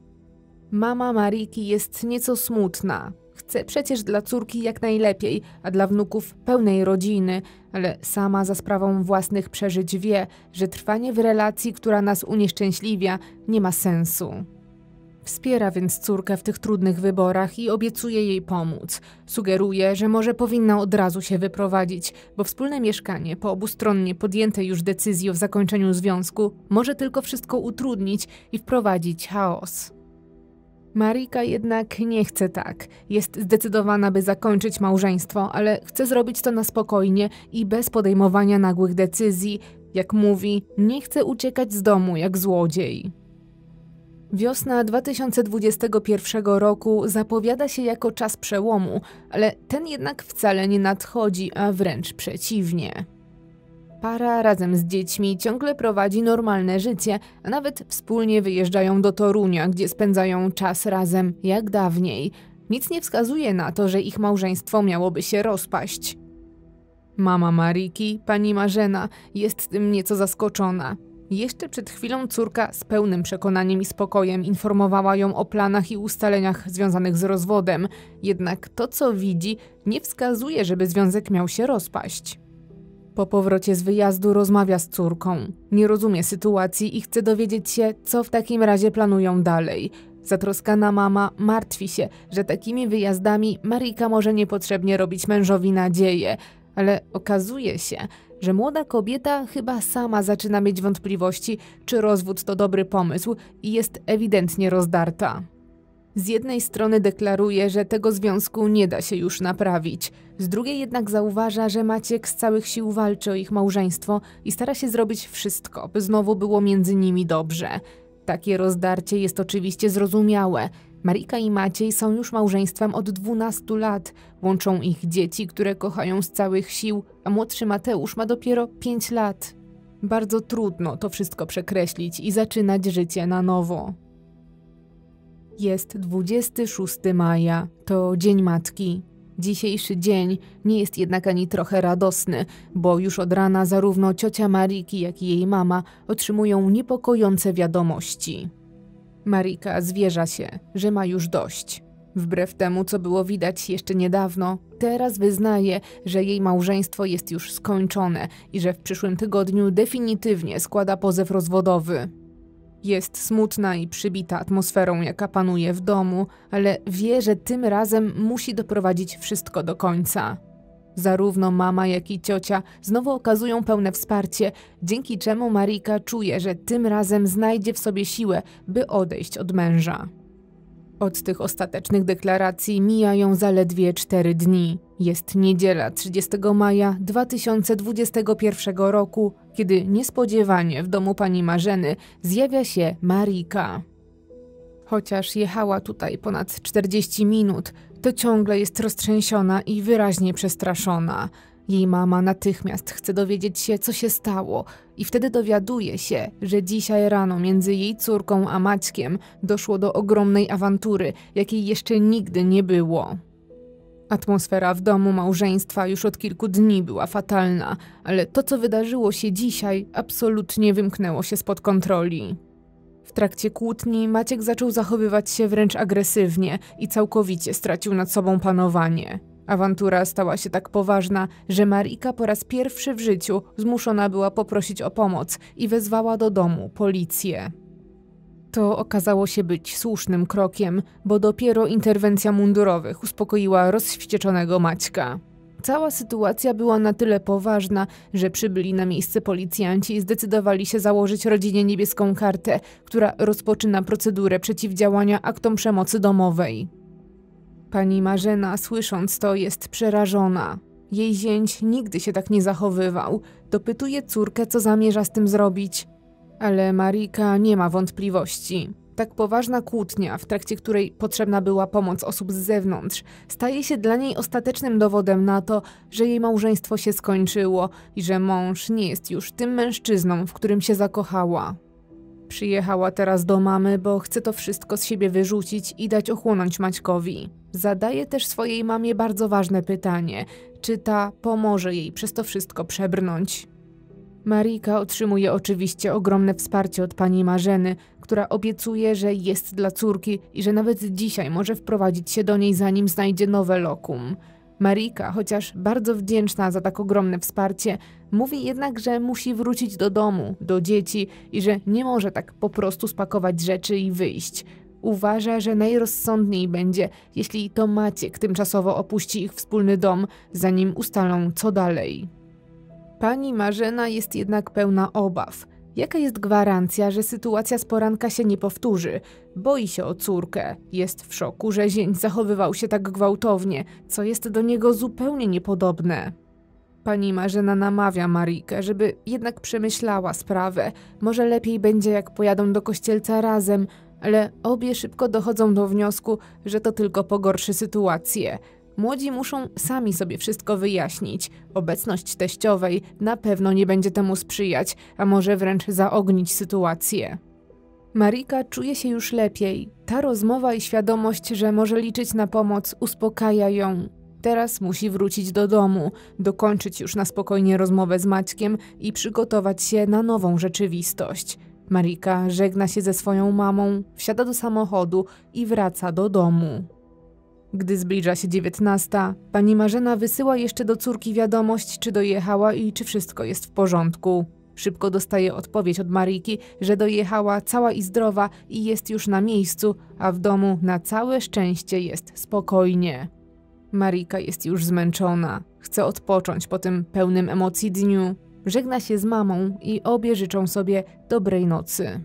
Mama Mariki jest nieco smutna. Chce przecież dla córki jak najlepiej, a dla wnuków pełnej rodziny, ale sama za sprawą własnych przeżyć wie, że trwanie w relacji, która nas unieszczęśliwia, nie ma sensu. Wspiera więc córkę w tych trudnych wyborach i obiecuje jej pomóc. Sugeruje, że może powinna od razu się wyprowadzić, bo wspólne mieszkanie po obustronnie podjętej już decyzji o zakończeniu związku może tylko wszystko utrudnić i wprowadzić chaos. Marika jednak nie chce tak. Jest zdecydowana, by zakończyć małżeństwo, ale chce zrobić to na spokojnie i bez podejmowania nagłych decyzji. Jak mówi, nie chce uciekać z domu jak złodziej. Wiosna dwa tysiące dwudziestego pierwszego roku zapowiada się jako czas przełomu, ale ten jednak wcale nie nadchodzi, a wręcz przeciwnie. Para razem z dziećmi ciągle prowadzi normalne życie, a nawet wspólnie wyjeżdżają do Torunia, gdzie spędzają czas razem jak dawniej. Nic nie wskazuje na to, że ich małżeństwo miałoby się rozpaść. Mama Mariki, pani Marzena, jest tym nieco zaskoczona. Jeszcze przed chwilą córka z pełnym przekonaniem i spokojem informowała ją o planach i ustaleniach związanych z rozwodem, jednak to, co widzi, nie wskazuje, żeby związek miał się rozpaść. Po powrocie z wyjazdu rozmawia z córką. Nie rozumie sytuacji i chce dowiedzieć się, co w takim razie planują dalej. Zatroskana mama martwi się, że takimi wyjazdami Marika może niepotrzebnie robić mężowi nadzieję, ale okazuje się, że młoda kobieta chyba sama zaczyna mieć wątpliwości, czy rozwód to dobry pomysł i jest ewidentnie rozdarta. Z jednej strony deklaruje, że tego związku nie da się już naprawić, z drugiej jednak zauważa, że Maciek z całych sił walczy o ich małżeństwo i stara się zrobić wszystko, by znowu było między nimi dobrze. Takie rozdarcie jest oczywiście zrozumiałe. Marika i Maciej są już małżeństwem od dwunastu lat. Łączą ich dzieci, które kochają z całych sił, a młodszy Mateusz ma dopiero pięć lat. Bardzo trudno to wszystko przekreślić i zaczynać życie na nowo. Jest dwudziestego szóstego maja, to Dzień Matki. Dzisiejszy dzień nie jest jednak ani trochę radosny, bo już od rana zarówno ciocia Mariki, jak i jej mama otrzymują niepokojące wiadomości. Marika zwierza się, że ma już dość. Wbrew temu, co było widać jeszcze niedawno, teraz wyznaje, że jej małżeństwo jest już skończone i że w przyszłym tygodniu definitywnie składa pozew rozwodowy. Jest smutna i przybita atmosferą, jaka panuje w domu, ale wie, że tym razem musi doprowadzić wszystko do końca. Zarówno mama, jak i ciocia znowu okazują pełne wsparcie, dzięki czemu Marika czuje, że tym razem znajdzie w sobie siłę, by odejść od męża. Od tych ostatecznych deklaracji mijają zaledwie cztery dni. Jest niedziela trzydziestego maja dwa tysiące dwudziestego pierwszego roku, kiedy niespodziewanie w domu pani Marzeny zjawia się Marika. Chociaż jechała tutaj ponad czterdzieści minut, to ciągle jest roztrzęsiona i wyraźnie przestraszona. Jej mama natychmiast chce dowiedzieć się, co się stało i wtedy dowiaduje się, że dzisiaj rano między jej córką a Maćkiem doszło do ogromnej awantury, jakiej jeszcze nigdy nie było. Atmosfera w domu małżeństwa już od kilku dni była fatalna, ale to, co wydarzyło się dzisiaj, absolutnie wymknęło się spod kontroli. W trakcie kłótni Maciek zaczął zachowywać się wręcz agresywnie i całkowicie stracił nad sobą panowanie. Awantura stała się tak poważna, że Marika po raz pierwszy w życiu zmuszona była poprosić o pomoc i wezwała do domu policję. To okazało się być słusznym krokiem, bo dopiero interwencja mundurowych uspokoiła rozwścieczonego Maćka. Cała sytuacja była na tyle poważna, że przybyli na miejsce policjanci i zdecydowali się założyć rodzinie niebieską kartę, która rozpoczyna procedurę przeciwdziałania aktom przemocy domowej. Pani Marzena, słysząc to, jest przerażona. Jej zięć nigdy się tak nie zachowywał. Dopytuje córkę, co zamierza z tym zrobić. Ale Marika nie ma wątpliwości. Tak poważna kłótnia, w trakcie której potrzebna była pomoc osób z zewnątrz, staje się dla niej ostatecznym dowodem na to, że jej małżeństwo się skończyło i że mąż nie jest już tym mężczyzną, w którym się zakochała. Przyjechała teraz do mamy, bo chce to wszystko z siebie wyrzucić i dać ochłonąć Maćkowi. Zadaje też swojej mamie bardzo ważne pytanie, czy ta pomoże jej przez to wszystko przebrnąć. Marika otrzymuje oczywiście ogromne wsparcie od pani Marzeny, która obiecuje, że jest dla córki i że nawet dzisiaj może wprowadzić się do niej, zanim znajdzie nowe lokum. Marika, chociaż bardzo wdzięczna za tak ogromne wsparcie, mówi jednak, że musi wrócić do domu, do dzieci i że nie może tak po prostu spakować rzeczy i wyjść. Uważa, że najrozsądniej będzie, jeśli to Maciek tymczasowo opuści ich wspólny dom, zanim ustalą, co dalej. Pani Marzena jest jednak pełna obaw. Jaka jest gwarancja, że sytuacja z poranka się nie powtórzy? Boi się o córkę. Jest w szoku, że zięć zachowywał się tak gwałtownie, co jest do niego zupełnie niepodobne. Pani Marzena namawia Marikę, żeby jednak przemyślała sprawę. Może lepiej będzie, jak pojadą do Kościelca razem, ale obie szybko dochodzą do wniosku, że to tylko pogorszy sytuację. Młodzi muszą sami sobie wszystko wyjaśnić. Obecność teściowej na pewno nie będzie temu sprzyjać, a może wręcz zaognić sytuację. Marika czuje się już lepiej. Ta rozmowa i świadomość, że może liczyć na pomoc, uspokaja ją. Teraz musi wrócić do domu, dokończyć już na spokojnie rozmowę z Maćkiem i przygotować się na nową rzeczywistość. Marika żegna się ze swoją mamą, wsiada do samochodu i wraca do domu. Gdy zbliża się dziewiętnasta, pani Marzena wysyła jeszcze do córki wiadomość, czy dojechała i czy wszystko jest w porządku. Szybko dostaje odpowiedź od Mariki, że dojechała cała i zdrowa i jest już na miejscu, a w domu na całe szczęście jest spokojnie. Marika jest już zmęczona, chce odpocząć po tym pełnym emocji dniu. Żegna się z mamą i obie życzą sobie dobrej nocy.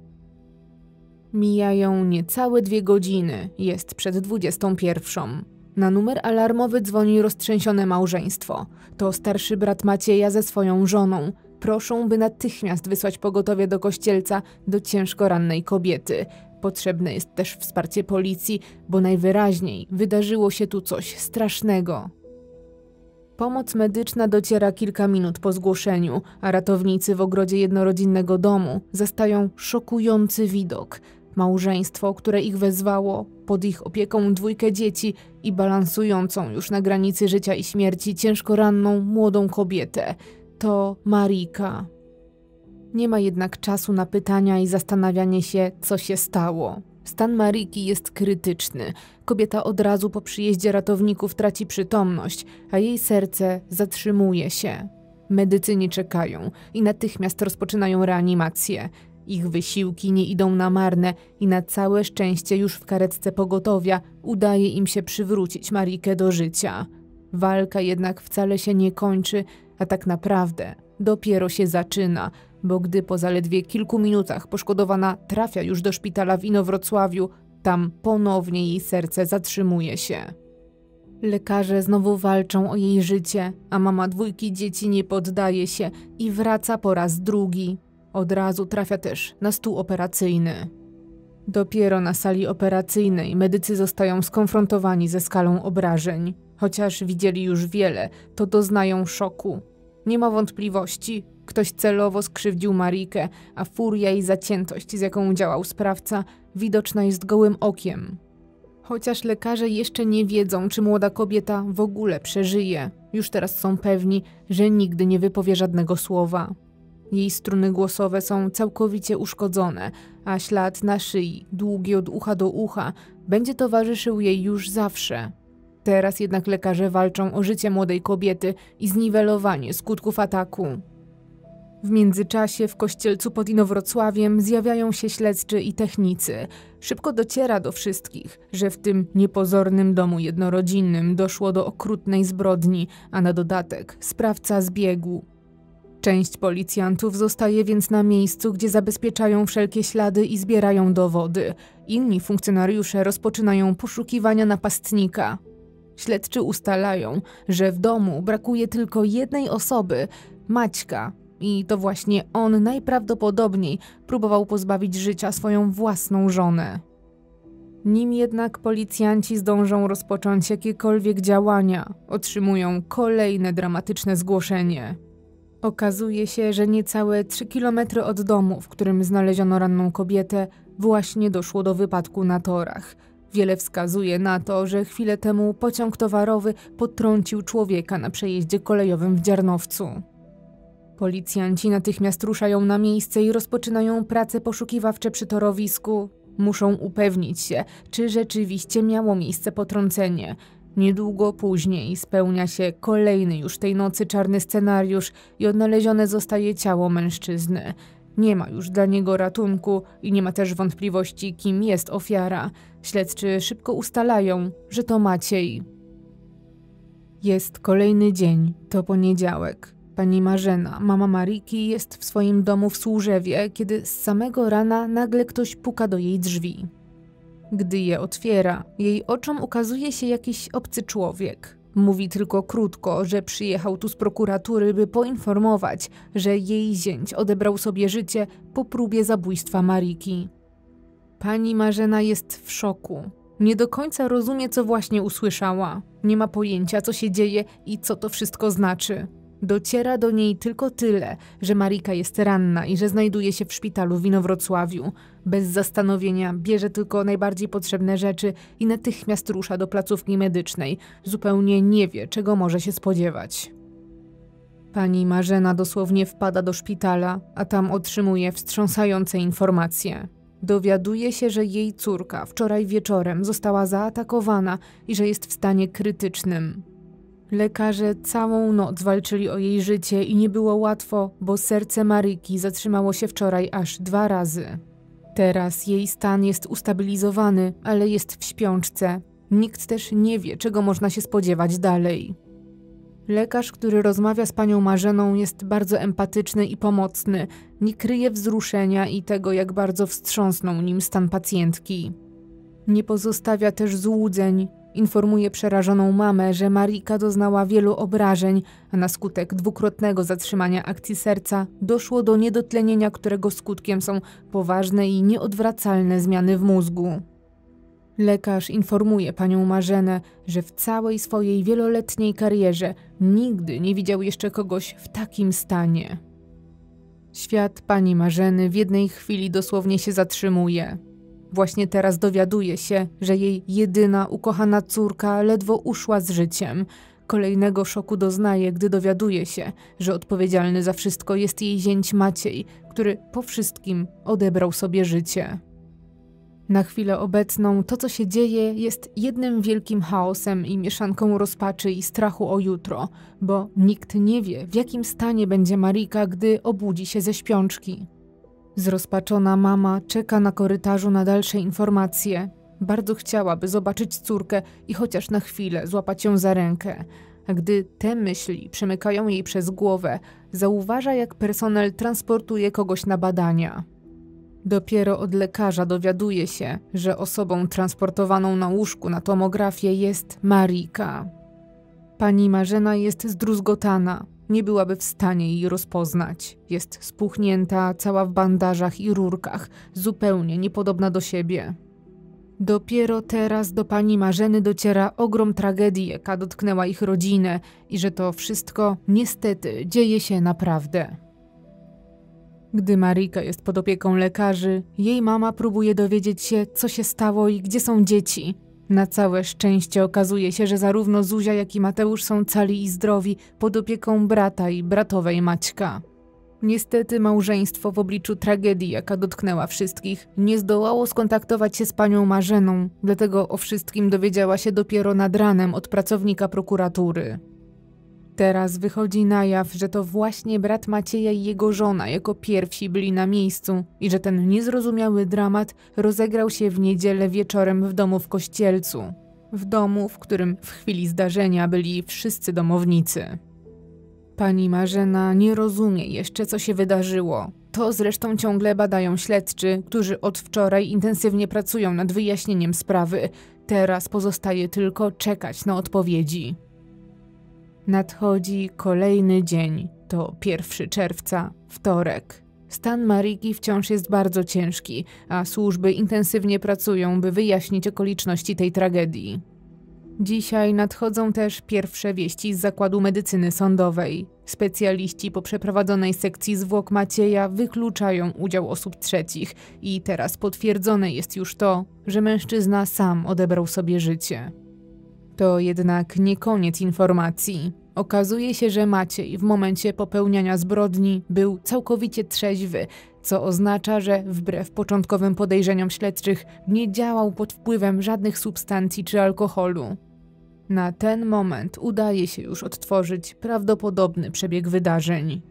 Mijają niecałe dwie godziny, jest przed dwudziestą pierwszą. Na numer alarmowy dzwoni roztrzęsione małżeństwo. To starszy brat Macieja ze swoją żoną. Proszą, by natychmiast wysłać pogotowie do Kościelca do ciężko rannej kobiety. Potrzebne jest też wsparcie policji, bo najwyraźniej wydarzyło się tu coś strasznego. Pomoc medyczna dociera kilka minut po zgłoszeniu, a ratownicy w ogrodzie jednorodzinnego domu zastają szokujący widok. Małżeństwo, które ich wezwało, pod ich opieką dwójkę dzieci i balansującą już na granicy życia i śmierci ciężko ranną młodą kobietę. To Marika. Nie ma jednak czasu na pytania i zastanawianie się, co się stało. Stan Mariki jest krytyczny. Kobieta od razu po przyjeździe ratowników traci przytomność, a jej serce zatrzymuje się. Medycy nie czekają i natychmiast rozpoczynają reanimację. Ich wysiłki nie idą na marne i na całe szczęście już w karetce pogotowia udaje im się przywrócić Marikę do życia. Walka jednak wcale się nie kończy, a tak naprawdę dopiero się zaczyna, bo gdy po zaledwie kilku minutach poszkodowana trafia już do szpitala w Inowrocławiu, tam ponownie jej serce zatrzymuje się. Lekarze znowu walczą o jej życie, a mama dwójki dzieci nie poddaje się i wraca po raz drugi. Od razu trafia też na stół operacyjny. Dopiero na sali operacyjnej medycy zostają skonfrontowani ze skalą obrażeń. Chociaż widzieli już wiele, to doznają szoku. Nie ma wątpliwości, ktoś celowo skrzywdził Marikę, a furia i zaciętość, z jaką działał sprawca, widoczna jest gołym okiem. Chociaż lekarze jeszcze nie wiedzą, czy młoda kobieta w ogóle przeżyje, już teraz są pewni, że nigdy nie wypowie żadnego słowa. Jej struny głosowe są całkowicie uszkodzone, a ślad na szyi, długi od ucha do ucha, będzie towarzyszył jej już zawsze. Teraz jednak lekarze walczą o życie młodej kobiety i zniwelowanie skutków ataku. W międzyczasie w Kościelcu pod Inowrocławiem zjawiają się śledczy i technicy. Szybko dociera do wszystkich, że w tym niepozornym domu jednorodzinnym doszło do okrutnej zbrodni, a na dodatek sprawca zbiegł. Część policjantów zostaje więc na miejscu, gdzie zabezpieczają wszelkie ślady i zbierają dowody. Inni funkcjonariusze rozpoczynają poszukiwania napastnika. Śledczy ustalają, że w domu brakuje tylko jednej osoby – Maćka. I to właśnie on najprawdopodobniej próbował pozbawić życia swoją własną żonę. Nim jednak policjanci zdążą rozpocząć jakiekolwiek działania, otrzymują kolejne dramatyczne zgłoszenie. Okazuje się, że niecałe trzy kilometry od domu, w którym znaleziono ranną kobietę, właśnie doszło do wypadku na torach. Wiele wskazuje na to, że chwilę temu pociąg towarowy potrącił człowieka na przejeździe kolejowym w Dziarnowcu. Policjanci natychmiast ruszają na miejsce i rozpoczynają prace poszukiwawcze przy torowisku. Muszą upewnić się, czy rzeczywiście miało miejsce potrącenie. Niedługo później spełnia się kolejny już tej nocy czarny scenariusz i odnalezione zostaje ciało mężczyzny. Nie ma już dla niego ratunku i nie ma też wątpliwości, kim jest ofiara. Śledczy szybko ustalają, że to Maciej. Jest kolejny dzień, to poniedziałek. Pani Marzena, mama Mariki, jest w swoim domu w Służewie, kiedy z samego rana nagle ktoś puka do jej drzwi. Gdy je otwiera, jej oczom ukazuje się jakiś obcy człowiek. Mówi tylko krótko, że przyjechał tu z prokuratury, by poinformować, że jej zięć odebrał sobie życie po próbie zabójstwa Mariki. Pani Marzena jest w szoku. Nie do końca rozumie, co właśnie usłyszała. Nie ma pojęcia, co się dzieje i co to wszystko znaczy. Dociera do niej tylko tyle, że Marika jest ranna i że znajduje się w szpitalu w Inowrocławiu. Bez zastanowienia bierze tylko najbardziej potrzebne rzeczy i natychmiast rusza do placówki medycznej. Zupełnie nie wie, czego może się spodziewać. Pani Marzena dosłownie wpada do szpitala, a tam otrzymuje wstrząsające informacje. Dowiaduje się, że jej córka wczoraj wieczorem została zaatakowana i że jest w stanie krytycznym. Lekarze całą noc walczyli o jej życie i nie było łatwo, bo serce Maryki zatrzymało się wczoraj aż dwa razy. Teraz jej stan jest ustabilizowany, ale jest w śpiączce. Nikt też nie wie, czego można się spodziewać dalej. Lekarz, który rozmawia z panią Marzeną, jest bardzo empatyczny i pomocny. Nie kryje wzruszenia i tego, jak bardzo wstrząsnął nim stan pacjentki. Nie pozostawia też złudzeń. Informuje przerażoną mamę, że Marika doznała wielu obrażeń, a na skutek dwukrotnego zatrzymania akcji serca doszło do niedotlenienia, którego skutkiem są poważne i nieodwracalne zmiany w mózgu. Lekarz informuje panią Marzenę, że w całej swojej wieloletniej karierze nigdy nie widział jeszcze kogoś w takim stanie. Świat pani Marzeny w jednej chwili dosłownie się zatrzymuje. Właśnie teraz dowiaduje się, że jej jedyna ukochana córka ledwo uszła z życiem. Kolejnego szoku doznaje, gdy dowiaduje się, że odpowiedzialny za wszystko jest jej zięć Maciej, który po wszystkim odebrał sobie życie. Na chwilę obecną to, co się dzieje, jest jednym wielkim chaosem i mieszanką rozpaczy i strachu o jutro, bo nikt nie wie, w jakim stanie będzie Marika, gdy obudzi się ze śpiączki. Zrozpaczona mama czeka na korytarzu na dalsze informacje. Bardzo chciałaby zobaczyć córkę i chociaż na chwilę złapać ją za rękę. A gdy te myśli przemykają jej przez głowę, zauważa, jak personel transportuje kogoś na badania. Dopiero od lekarza dowiaduje się, że osobą transportowaną na łóżku na tomografię jest Marika. Pani Marzena jest zdruzgotana. Nie byłaby w stanie jej rozpoznać. Jest spuchnięta, cała w bandażach i rurkach, zupełnie niepodobna do siebie. Dopiero teraz do pani Marzeny dociera ogrom tragedii, jaka dotknęła ich rodzinę i że to wszystko niestety dzieje się naprawdę. Gdy Marika jest pod opieką lekarzy, jej mama próbuje dowiedzieć się, co się stało i gdzie są dzieci. Na całe szczęście okazuje się, że zarówno Zuzia, jak i Mateusz są cali i zdrowi pod opieką brata i bratowej Maćka. Niestety małżeństwo w obliczu tragedii, jaka dotknęła wszystkich, nie zdołało skontaktować się z panią Marzeną, dlatego o wszystkim dowiedziała się dopiero nad ranem od pracownika prokuratury. Teraz wychodzi na jaw, że to właśnie brat Macieja i jego żona jako pierwsi byli na miejscu i że ten niezrozumiały dramat rozegrał się w niedzielę wieczorem w domu w Kościelcu. W domu, w którym w chwili zdarzenia byli wszyscy domownicy. Pani Marzena nie rozumie jeszcze, co się wydarzyło. To zresztą ciągle badają śledczy, którzy od wczoraj intensywnie pracują nad wyjaśnieniem sprawy. Teraz pozostaje tylko czekać na odpowiedzi. Nadchodzi kolejny dzień. To pierwszego czerwca, wtorek. Stan Mariki wciąż jest bardzo ciężki, a służby intensywnie pracują, by wyjaśnić okoliczności tej tragedii. Dzisiaj nadchodzą też pierwsze wieści z Zakładu Medycyny Sądowej. Specjaliści po przeprowadzonej sekcji zwłok Macieja wykluczają udział osób trzecich i teraz potwierdzone jest już to, że mężczyzna sam odebrał sobie życie. To jednak nie koniec informacji. Okazuje się, że Maciej w momencie popełniania zbrodni był całkowicie trzeźwy, co oznacza, że wbrew początkowym podejrzeniom śledczych nie działał pod wpływem żadnych substancji czy alkoholu. Na ten moment udaje się już odtworzyć prawdopodobny przebieg wydarzeń.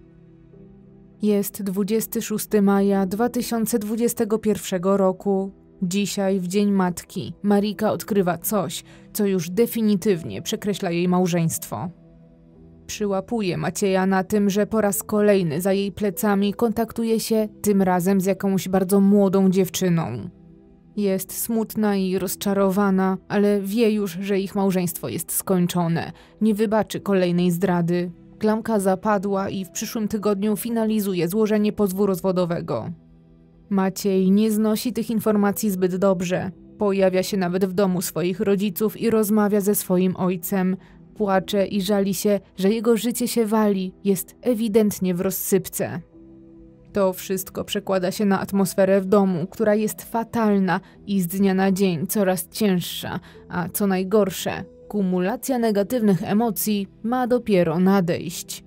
Jest dwudziestego szóstego maja dwa tysiące dwudziestego pierwszego roku. Dzisiaj, w Dzień Matki, Marika odkrywa coś, co już definitywnie przekreśla jej małżeństwo. Przyłapuje Macieja na tym, że po raz kolejny za jej plecami kontaktuje się tym razem z jakąś bardzo młodą dziewczyną. Jest smutna i rozczarowana, ale wie już, że ich małżeństwo jest skończone. Nie wybaczy kolejnej zdrady. Klamka zapadła i w przyszłym tygodniu finalizuje złożenie pozwu rozwodowego. Maciej nie znosi tych informacji zbyt dobrze. Pojawia się nawet w domu swoich rodziców i rozmawia ze swoim ojcem. Płacze i żali się, że jego życie się wali, jest ewidentnie w rozsypce. To wszystko przekłada się na atmosferę w domu, która jest fatalna i z dnia na dzień coraz cięższa, a co najgorsze, kumulacja negatywnych emocji ma dopiero nadejść.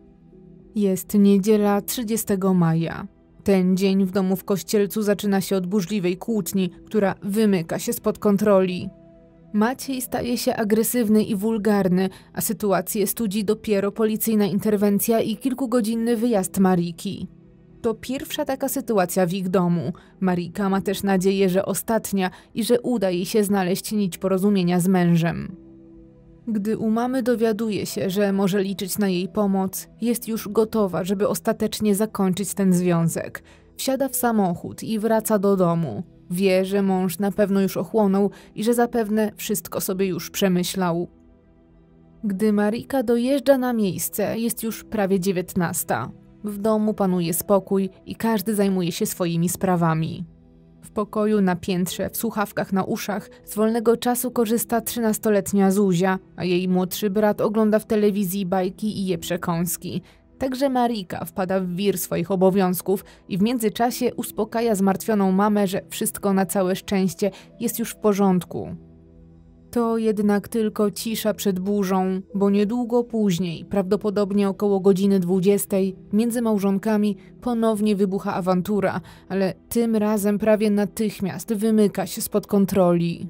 Jest niedziela trzydziestego maja. Ten dzień w domu w Kościelcu zaczyna się od burzliwej kłótni, która wymyka się spod kontroli. Maciej staje się agresywny i wulgarny, a sytuację studzi dopiero policyjna interwencja i kilkugodzinny wyjazd Mariki. To pierwsza taka sytuacja w ich domu. Marika ma też nadzieję, że ostatnia i że uda jej się znaleźć nić porozumienia z mężem. Gdy u mamy dowiaduje się, że może liczyć na jej pomoc, jest już gotowa, żeby ostatecznie zakończyć ten związek. Wsiada w samochód i wraca do domu. Wie, że mąż na pewno już ochłonął i że zapewne wszystko sobie już przemyślał. Gdy Marika dojeżdża na miejsce, jest już prawie dziewiętnasta. W domu panuje spokój i każdy zajmuje się swoimi sprawami. W pokoju na piętrze, w słuchawkach na uszach, z wolnego czasu korzysta trzynastoletnia Zuzia, a jej młodszy brat ogląda w telewizji bajki i je przekąski. Także Marika wpada w wir swoich obowiązków i w międzyczasie uspokaja zmartwioną mamę, że wszystko na całe szczęście jest już w porządku. To jednak tylko cisza przed burzą, bo niedługo później, prawdopodobnie około godziny dwudziestej, między małżonkami ponownie wybucha awantura, ale tym razem prawie natychmiast wymyka się spod kontroli.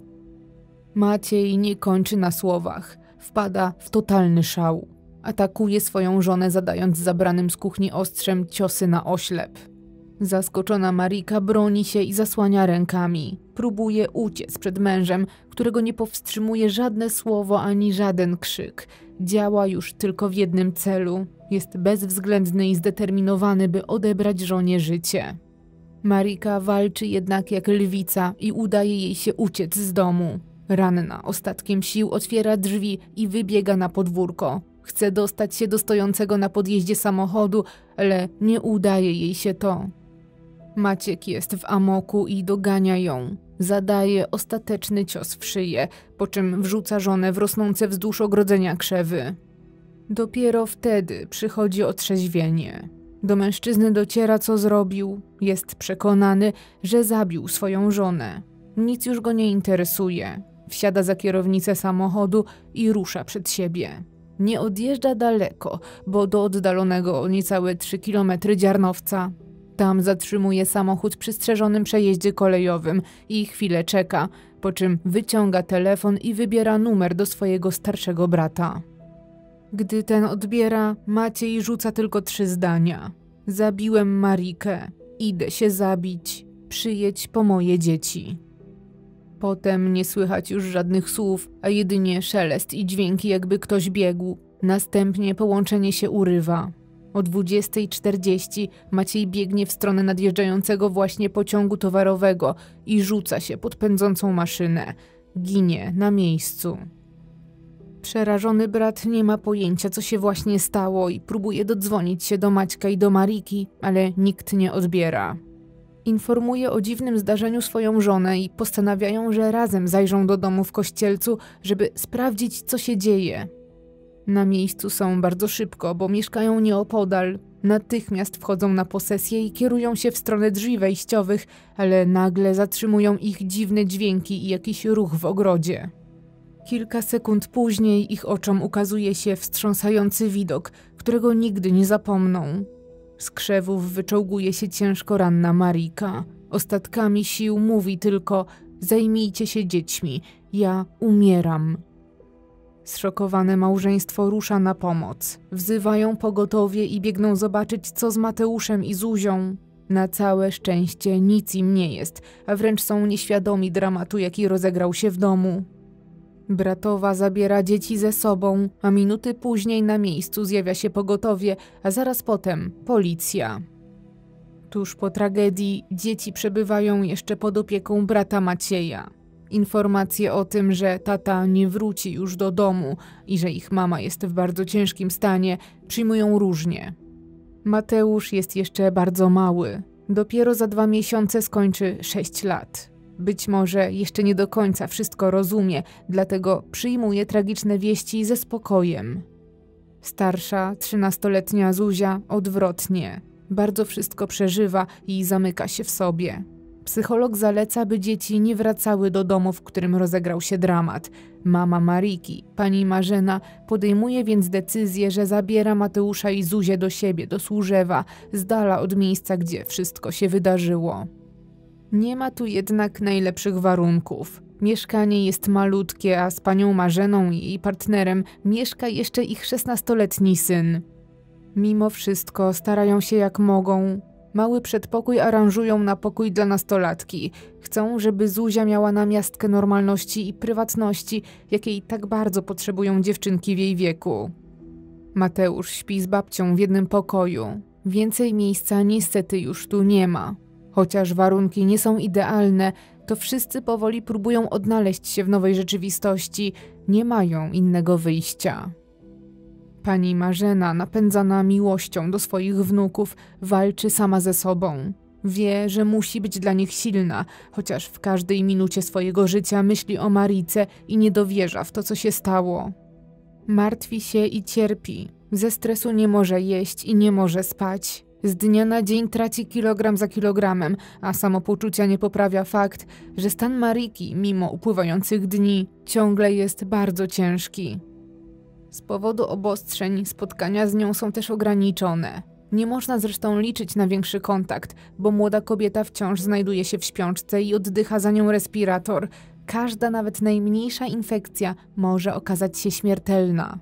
Maciej nie kończy na słowach, wpada w totalny szał. Atakuje swoją żonę, zadając zabranym z kuchni ostrzem ciosy na oślep. Zaskoczona Marika broni się i zasłania rękami. Próbuje uciec przed mężem, którego nie powstrzymuje żadne słowo ani żaden krzyk. Działa już tylko w jednym celu. Jest bezwzględny i zdeterminowany, by odebrać żonie życie. Marika walczy jednak jak lwica i udaje jej się uciec z domu. Ranna ostatkiem sił otwiera drzwi i wybiega na podwórko. Chce dostać się do stojącego na podjeździe samochodu, ale nie udaje jej się to. Maciek jest w amoku i dogania ją. Zadaje ostateczny cios w szyję, po czym wrzuca żonę w rosnące wzdłuż ogrodzenia krzewy. Dopiero wtedy przychodzi otrzeźwienie. Do mężczyzny dociera, co zrobił. Jest przekonany, że zabił swoją żonę. Nic już go nie interesuje. Wsiada za kierownicę samochodu i rusza przed siebie. Nie odjeżdża daleko, bo do oddalonego o niecałe trzy kilometry Dziarnowca. Tam zatrzymuje samochód przy strzeżonym przejeździe kolejowym i chwilę czeka, po czym wyciąga telefon i wybiera numer do swojego starszego brata. Gdy ten odbiera, Maciej rzuca tylko trzy zdania. Zabiłem Marikę. Idę się zabić. Przyjedź po moje dzieci. Potem nie słychać już żadnych słów, a jedynie szelest i dźwięki, jakby ktoś biegł. Następnie połączenie się urywa. O dwudziestej czterdzieści Maciej biegnie w stronę nadjeżdżającego właśnie pociągu towarowego i rzuca się pod pędzącą maszynę. Ginie na miejscu. Przerażony brat nie ma pojęcia, co się właśnie stało i próbuje dodzwonić się do Maćka i do Mariki, ale nikt nie odbiera. Informuje o dziwnym zdarzeniu swoją żonę i postanawiają, że razem zajrzą do domu w Kościelcu, żeby sprawdzić, co się dzieje. Na miejscu są bardzo szybko, bo mieszkają nieopodal. Natychmiast wchodzą na posesję i kierują się w stronę drzwi wejściowych, ale nagle zatrzymują ich dziwne dźwięki i jakiś ruch w ogrodzie. Kilka sekund później ich oczom ukazuje się wstrząsający widok, którego nigdy nie zapomną. Z krzewów wyczołguje się ciężko ranna Marika. Ostatkami sił mówi tylko: zajmijcie się dziećmi, ja umieram. Zszokowane małżeństwo rusza na pomoc. Wzywają pogotowie i biegną zobaczyć, co z Mateuszem i Zuzią. Na całe szczęście nic im nie jest, a wręcz są nieświadomi dramatu, jaki rozegrał się w domu. Bratowa zabiera dzieci ze sobą, a minuty później na miejscu zjawia się pogotowie, a zaraz potem policja. Tuż po tragedii dzieci przebywają jeszcze pod opieką brata Macieja. Informacje o tym, że tata nie wróci już do domu i że ich mama jest w bardzo ciężkim stanie, przyjmują różnie. Mateusz jest jeszcze bardzo mały. Dopiero za dwa miesiące skończy sześć lat. Być może jeszcze nie do końca wszystko rozumie, dlatego przyjmuje tragiczne wieści ze spokojem. Starsza, trzynastoletnia Zuzia odwrotnie. Bardzo wszystko przeżywa i zamyka się w sobie. Psycholog zaleca, by dzieci nie wracały do domu, w którym rozegrał się dramat. Mama Mariki, pani Marzena, podejmuje więc decyzję, że zabiera Mateusza i Zuzię do siebie, do Służewa, z dala od miejsca, gdzie wszystko się wydarzyło. Nie ma tu jednak najlepszych warunków. Mieszkanie jest malutkie, a z panią Marzeną i jej partnerem mieszka jeszcze ich szesnastoletni syn. Mimo wszystko starają się jak mogą. Mały przedpokój aranżują na pokój dla nastolatki. Chcą, żeby Zuzia miała namiastkę normalności i prywatności, jakiej tak bardzo potrzebują dziewczynki w jej wieku. Mateusz śpi z babcią w jednym pokoju. Więcej miejsca niestety już tu nie ma. Chociaż warunki nie są idealne, to wszyscy powoli próbują odnaleźć się w nowej rzeczywistości. Nie mają innego wyjścia. Pani Marzena, napędzana miłością do swoich wnuków, walczy sama ze sobą. Wie, że musi być dla nich silna, chociaż w każdej minucie swojego życia myśli o Marice i nie dowierza w to, co się stało. Martwi się i cierpi. Ze stresu nie może jeść i nie może spać. Z dnia na dzień traci kilogram za kilogramem, a samopoczucia nie poprawia fakt, że stan Mariki, mimo upływających dni, ciągle jest bardzo ciężki. Z powodu obostrzeń spotkania z nią są też ograniczone. Nie można zresztą liczyć na większy kontakt, bo młoda kobieta wciąż znajduje się w śpiączce i oddycha za nią respirator. Każda, nawet najmniejsza infekcja może okazać się śmiertelna.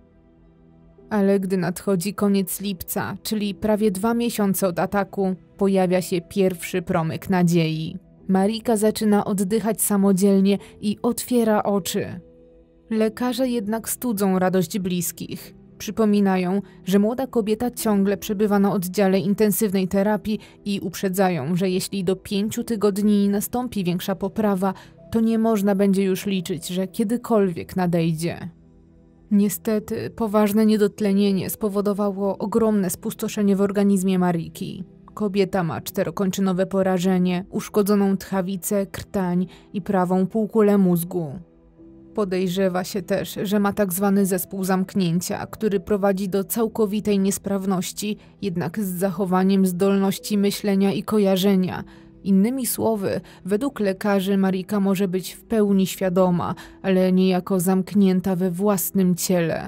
Ale gdy nadchodzi koniec lipca, czyli prawie dwa miesiące od ataku, pojawia się pierwszy promyk nadziei. Marika zaczyna oddychać samodzielnie i otwiera oczy. Lekarze jednak studzą radość bliskich. Przypominają, że młoda kobieta ciągle przebywa na oddziale intensywnej terapii i uprzedzają, że jeśli do pięciu tygodni nastąpi większa poprawa, to nie można będzie już liczyć, że kiedykolwiek nadejdzie. Niestety, poważne niedotlenienie spowodowało ogromne spustoszenie w organizmie Mariki. Kobieta ma czterokończynowe porażenie, uszkodzoną tchawicę, krtań i prawą półkulę mózgu. Podejrzewa się też, że ma tak zwany zespół zamknięcia, który prowadzi do całkowitej niesprawności, jednak z zachowaniem zdolności myślenia i kojarzenia. Innymi słowy, według lekarzy Marika może być w pełni świadoma, ale niejako zamknięta we własnym ciele.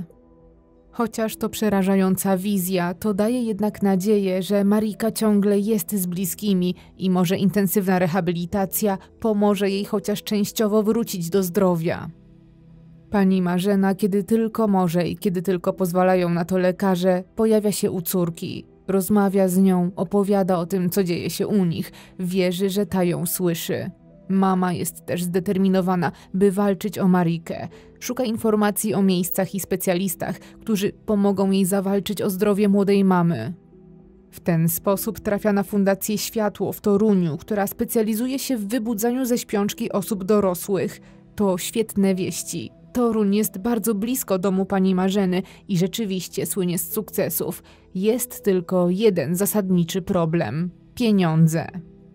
Chociaż to przerażająca wizja, to daje jednak nadzieję, że Marika ciągle jest z bliskimi i może intensywna rehabilitacja pomoże jej chociaż częściowo wrócić do zdrowia. Pani Marzena, kiedy tylko może i kiedy tylko pozwalają na to lekarze, pojawia się u córki. Rozmawia z nią, opowiada o tym, co dzieje się u nich, wierzy, że ta ją słyszy. Mama jest też zdeterminowana, by walczyć o Marikę. Szuka informacji o miejscach i specjalistach, którzy pomogą jej zawalczyć o zdrowie młodej mamy. W ten sposób trafia na Fundację Światło w Toruniu, która specjalizuje się w wybudzaniu ze śpiączki osób dorosłych. To świetne wieści. Toruń jest bardzo blisko domu pani Marzeny i rzeczywiście słynie z sukcesów. Jest tylko jeden zasadniczy problem – pieniądze.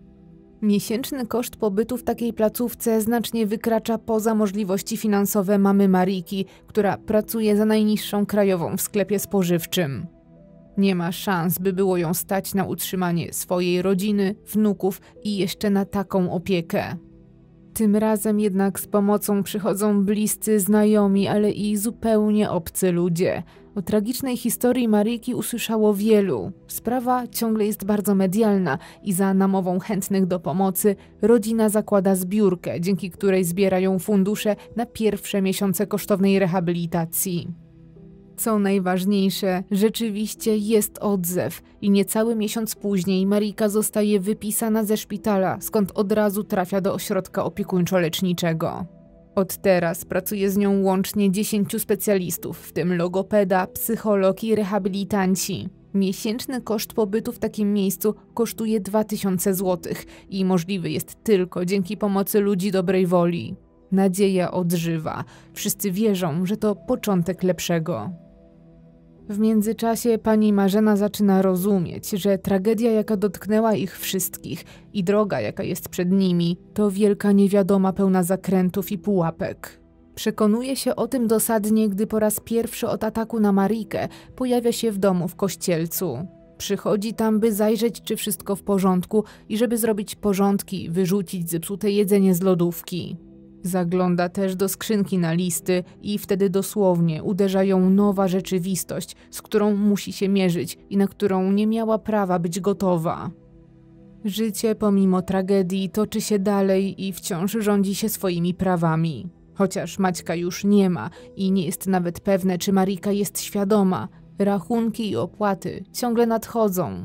Miesięczny koszt pobytu w takiej placówce znacznie wykracza poza możliwości finansowe mamy Mariki, która pracuje za najniższą krajową w sklepie spożywczym. Nie ma szans, by było ją stać na utrzymanie swojej rodziny, wnuków i jeszcze na taką opiekę. Tym razem jednak z pomocą przychodzą bliscy, znajomi, ale i zupełnie obcy ludzie. O tragicznej historii Mariki usłyszało wielu. Sprawa ciągle jest bardzo medialna i za namową chętnych do pomocy rodzina zakłada zbiórkę, dzięki której zbierają fundusze na pierwsze miesiące kosztownej rehabilitacji. Co najważniejsze, rzeczywiście jest odzew i niecały miesiąc później Marika zostaje wypisana ze szpitala, skąd od razu trafia do ośrodka opiekuńczo-leczniczego. Od teraz pracuje z nią łącznie dziesięciu specjalistów, w tym logopeda, psycholog i rehabilitanci. Miesięczny koszt pobytu w takim miejscu kosztuje dwa tysiące złotych i możliwy jest tylko dzięki pomocy ludzi dobrej woli. Nadzieja odżywa. Wszyscy wierzą, że to początek lepszego. W międzyczasie pani Marzena zaczyna rozumieć, że tragedia, jaka dotknęła ich wszystkich i droga, jaka jest przed nimi, to wielka niewiadoma pełna zakrętów i pułapek. Przekonuje się o tym dosadnie, gdy po raz pierwszy od ataku na Marikę pojawia się w domu w Kościelcu. Przychodzi tam, by zajrzeć, czy wszystko w porządku i żeby zrobić porządki, wyrzucić zepsute jedzenie z lodówki. Zagląda też do skrzynki na listy i wtedy dosłownie uderza ją nowa rzeczywistość, z którą musi się mierzyć i na którą nie miała prawa być gotowa. Życie pomimo tragedii toczy się dalej i wciąż rządzi się swoimi prawami. Chociaż Maćka już nie ma i nie jest nawet pewne, czy Marika jest świadoma, rachunki i opłaty ciągle nadchodzą.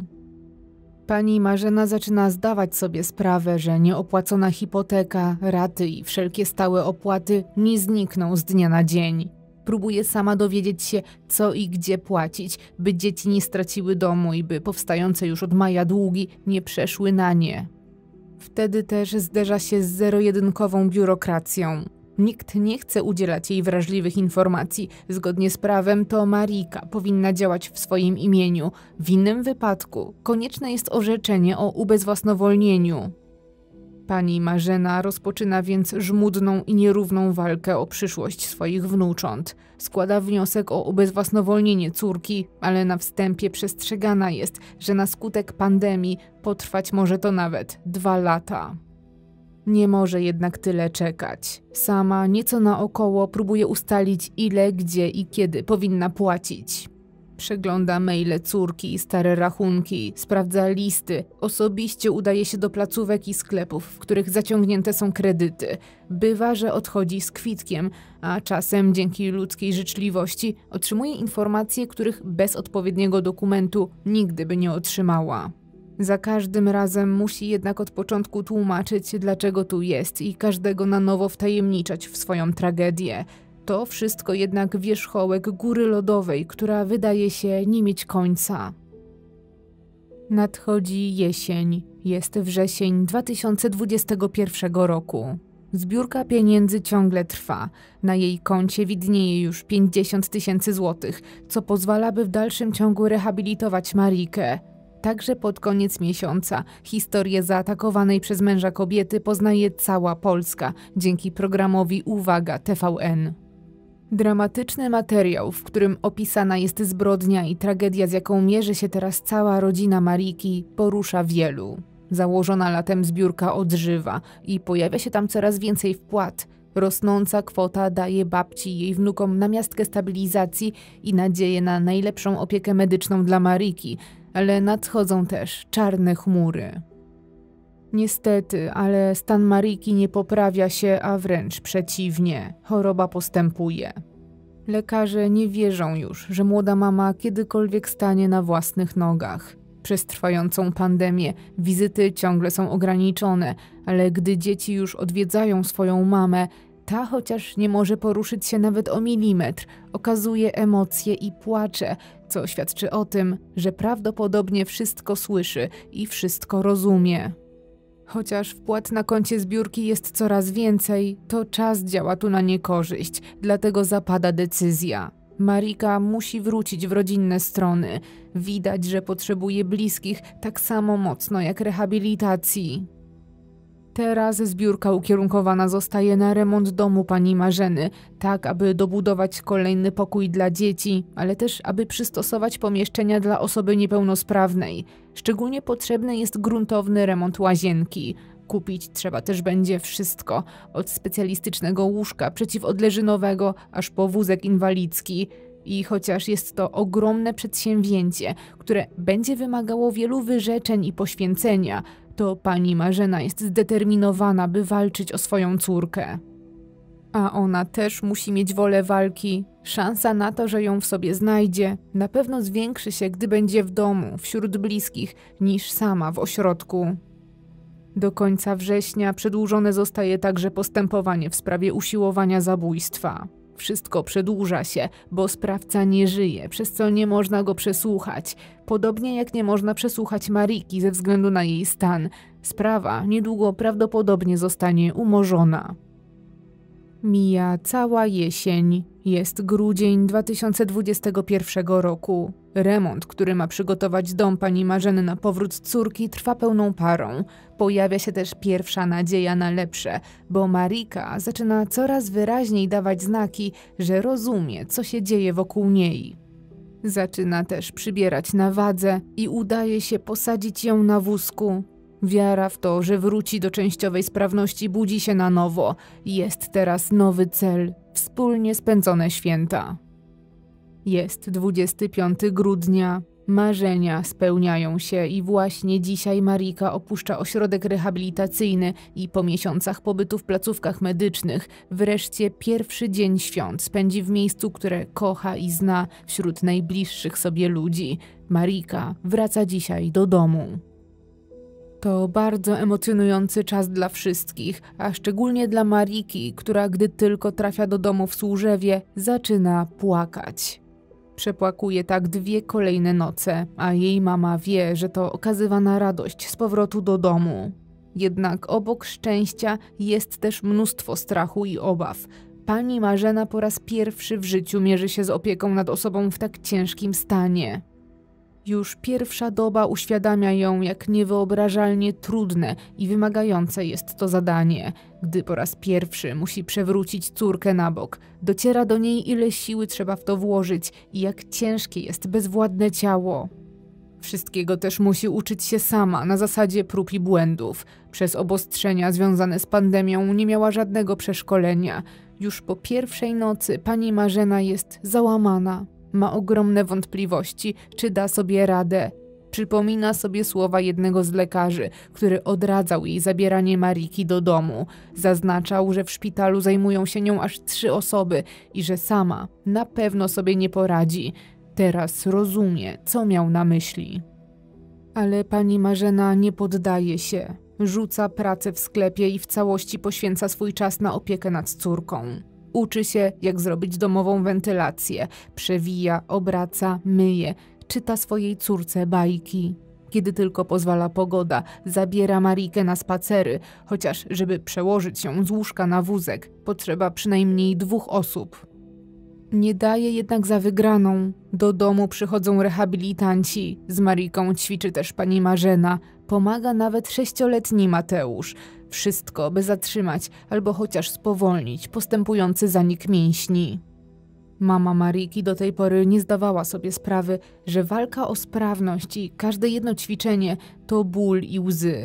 Pani Marzena zaczyna zdawać sobie sprawę, że nieopłacona hipoteka, raty i wszelkie stałe opłaty nie znikną z dnia na dzień. Próbuje sama dowiedzieć się, co i gdzie płacić, by dzieci nie straciły domu i by powstające już od maja długi nie przeszły na nie. Wtedy też zderza się z zero-jedynkową biurokracją. Nikt nie chce udzielać jej wrażliwych informacji. Zgodnie z prawem to Marika powinna działać w swoim imieniu. W innym wypadku konieczne jest orzeczenie o ubezwłasnowolnieniu. Pani Marzena rozpoczyna więc żmudną i nierówną walkę o przyszłość swoich wnucząt. Składa wniosek o ubezwłasnowolnienie córki, ale na wstępie przestrzegana jest, że na skutek pandemii potrwać może to nawet dwa lata. Nie może jednak tyle czekać. Sama nieco naokoło próbuje ustalić, ile, gdzie i kiedy powinna płacić. Przegląda maile córki, stare rachunki, sprawdza listy. Osobiście udaje się do placówek i sklepów, w których zaciągnięte są kredyty. Bywa, że odchodzi z kwitkiem, a czasem dzięki ludzkiej życzliwości otrzymuje informacje, których bez odpowiedniego dokumentu nigdy by nie otrzymała. Za każdym razem musi jednak od początku tłumaczyć, dlaczego tu jest i każdego na nowo wtajemniczać w swoją tragedię. To wszystko jednak wierzchołek góry lodowej, która wydaje się nie mieć końca. Nadchodzi jesień. Jest wrzesień dwa tysiące dwudziestego pierwszego roku. Zbiórka pieniędzy ciągle trwa. Na jej koncie widnieje już pięćdziesiąt tysięcy złotych, co pozwala, by w dalszym ciągu rehabilitować Marikę. Także pod koniec miesiąca historię zaatakowanej przez męża kobiety poznaje cała Polska dzięki programowi Uwaga T V N. Dramatyczny materiał, w którym opisana jest zbrodnia i tragedia, z jaką mierzy się teraz cała rodzina Mariki, porusza wielu. Założona latem zbiórka odżywa i pojawia się tam coraz więcej wpłat. Rosnąca kwota daje babci i jej wnukom namiastkę stabilizacji i nadzieję na najlepszą opiekę medyczną dla Mariki, ale nadchodzą też czarne chmury. Niestety, ale stan Mariki nie poprawia się, a wręcz przeciwnie. Choroba postępuje. Lekarze nie wierzą już, że młoda mama kiedykolwiek stanie na własnych nogach. Przez trwającą pandemię wizyty ciągle są ograniczone, ale gdy dzieci już odwiedzają swoją mamę, ta chociaż nie może poruszyć się nawet o milimetr, okazuje emocje i płacze, co świadczy o tym, że prawdopodobnie wszystko słyszy i wszystko rozumie. Chociaż wpłat na koncie zbiórki jest coraz więcej, to czas działa tu na niekorzyść, dlatego zapada decyzja. Marika musi wrócić w rodzinne strony. Widać, że potrzebuje bliskich tak samo mocno jak rehabilitacji. Teraz zbiórka ukierunkowana zostaje na remont domu pani Marzeny, tak aby dobudować kolejny pokój dla dzieci, ale też aby przystosować pomieszczenia dla osoby niepełnosprawnej. Szczególnie potrzebny jest gruntowny remont łazienki. Kupić trzeba też będzie wszystko, od specjalistycznego łóżka przeciwodleżynowego aż po wózek inwalidzki. I chociaż jest to ogromne przedsięwzięcie, które będzie wymagało wielu wyrzeczeń i poświęcenia, to pani Marzena jest zdeterminowana, by walczyć o swoją córkę. A ona też musi mieć wolę walki. Szansa na to, że ją w sobie znajdzie, na pewno zwiększy się, gdy będzie w domu, wśród bliskich, niż sama w ośrodku. Do końca września przedłużone zostaje także postępowanie w sprawie usiłowania zabójstwa. Wszystko przedłuża się, bo sprawca nie żyje, przez co nie można go przesłuchać. Podobnie jak nie można przesłuchać Mariki ze względu na jej stan. Sprawa niedługo prawdopodobnie zostanie umorzona. Mija cała jesień. Jest grudzień dwa tysiące dwudziestego pierwszego roku. Remont, który ma przygotować dom pani Marzeny na powrót córki, trwa pełną parą. Pojawia się też pierwsza nadzieja na lepsze, bo Marika zaczyna coraz wyraźniej dawać znaki, że rozumie, co się dzieje wokół niej. Zaczyna też przybierać na wadze i udaje się posadzić ją na wózku. Wiara w to, że wróci do częściowej sprawności, budzi się na nowo. Jest teraz nowy cel – wspólnie spędzone święta. Jest dwudziestego piątego grudnia. Marzenia spełniają się i właśnie dzisiaj Marika opuszcza ośrodek rehabilitacyjny i po miesiącach pobytu w placówkach medycznych wreszcie pierwszy dzień świąt spędzi w miejscu, które kocha i zna, wśród najbliższych sobie ludzi. Marika wraca dzisiaj do domu. To bardzo emocjonujący czas dla wszystkich, a szczególnie dla Mariki, która gdy tylko trafia do domu w Służewie, zaczyna płakać. Przepłakuje tak dwie kolejne noce, a jej mama wie, że to okazywana radość z powrotu do domu. Jednak obok szczęścia jest też mnóstwo strachu i obaw. Pani Marzena po raz pierwszy w życiu mierzy się z opieką nad osobą w tak ciężkim stanie. Już pierwsza doba uświadamia ją, jak niewyobrażalnie trudne i wymagające jest to zadanie. Gdy po raz pierwszy musi przewrócić córkę na bok, dociera do niej, ile siły trzeba w to włożyć i jak ciężkie jest bezwładne ciało. Wszystkiego też musi uczyć się sama, na zasadzie prób i błędów. Przez obostrzenia związane z pandemią nie miała żadnego przeszkolenia. Już po pierwszej nocy pani Marzena jest załamana. Ma ogromne wątpliwości, czy da sobie radę. Przypomina sobie słowa jednego z lekarzy, który odradzał jej zabieranie Mariki do domu. Zaznaczał, że w szpitalu zajmują się nią aż trzy osoby i że sama na pewno sobie nie poradzi. Teraz rozumie, co miał na myśli. Ale pani Marzena nie poddaje się. Rzuca pracę w sklepie i w całości poświęca swój czas na opiekę nad córką. Uczy się, jak zrobić domową wentylację, przewija, obraca, myje, czyta swojej córce bajki. Kiedy tylko pozwala pogoda, zabiera Marikę na spacery, chociaż żeby przełożyć ją z łóżka na wózek, potrzeba przynajmniej dwóch osób. Nie daje jednak za wygraną. Do domu przychodzą rehabilitanci. Z Mariką ćwiczy też pani Marzena. Pomaga nawet sześcioletni Mateusz. Wszystko, by zatrzymać albo chociaż spowolnić postępujący zanik mięśni. Mama Mariki do tej pory nie zdawała sobie sprawy, że walka o sprawność i każde jedno ćwiczenie to ból i łzy.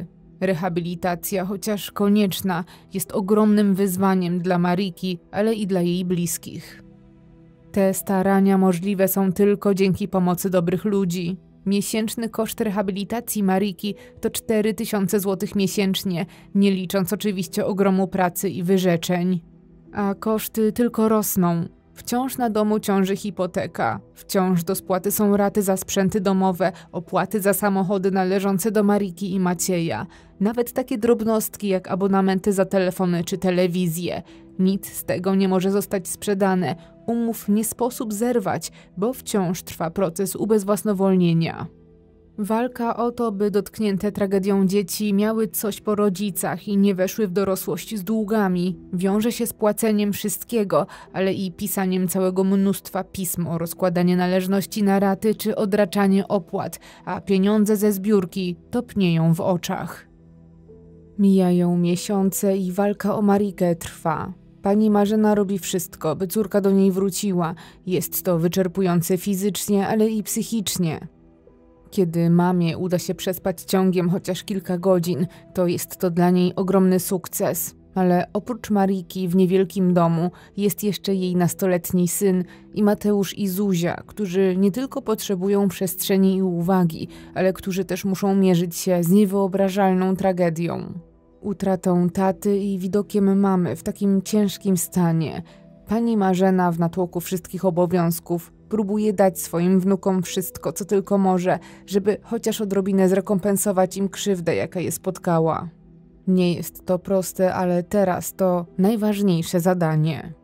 Rehabilitacja, chociaż konieczna, jest ogromnym wyzwaniem dla Mariki, ale i dla jej bliskich. Te starania możliwe są tylko dzięki pomocy dobrych ludzi. Miesięczny koszt rehabilitacji Mariki to cztery tysiące złotych miesięcznie, nie licząc oczywiście ogromu pracy i wyrzeczeń. A koszty tylko rosną. Wciąż na domu ciąży hipoteka, wciąż do spłaty są raty za sprzęty domowe, opłaty za samochody należące do Mariki i Macieja, nawet takie drobnostki jak abonamenty za telefony czy telewizję. Nic z tego nie może zostać sprzedane, umów nie sposób zerwać, bo wciąż trwa proces ubezwłasnowolnienia. Walka o to, by dotknięte tragedią dzieci miały coś po rodzicach i nie weszły w dorosłość z długami, wiąże się z płaceniem wszystkiego, ale i pisaniem całego mnóstwa pism o rozkładanie należności na raty czy odraczanie opłat, a pieniądze ze zbiórki topnieją w oczach. Mijają miesiące i walka o Marikę trwa. Pani Marzena robi wszystko, by córka do niej wróciła. Jest to wyczerpujące fizycznie, ale i psychicznie. Kiedy mamie uda się przespać ciągiem chociaż kilka godzin, to jest to dla niej ogromny sukces. Ale oprócz Mariki w niewielkim domu jest jeszcze jej nastoletni syn i Mateusz i Zuzia, którzy nie tylko potrzebują przestrzeni i uwagi, ale którzy też muszą mierzyć się z niewyobrażalną tragedią. Utratą taty i widokiem mamy w takim ciężkim stanie. Pani Marzena w natłoku wszystkich obowiązków próbuje dać swoim wnukom wszystko, co tylko może, żeby chociaż odrobinę zrekompensować im krzywdę, jaka je spotkała. Nie jest to proste, ale teraz to najważniejsze zadanie.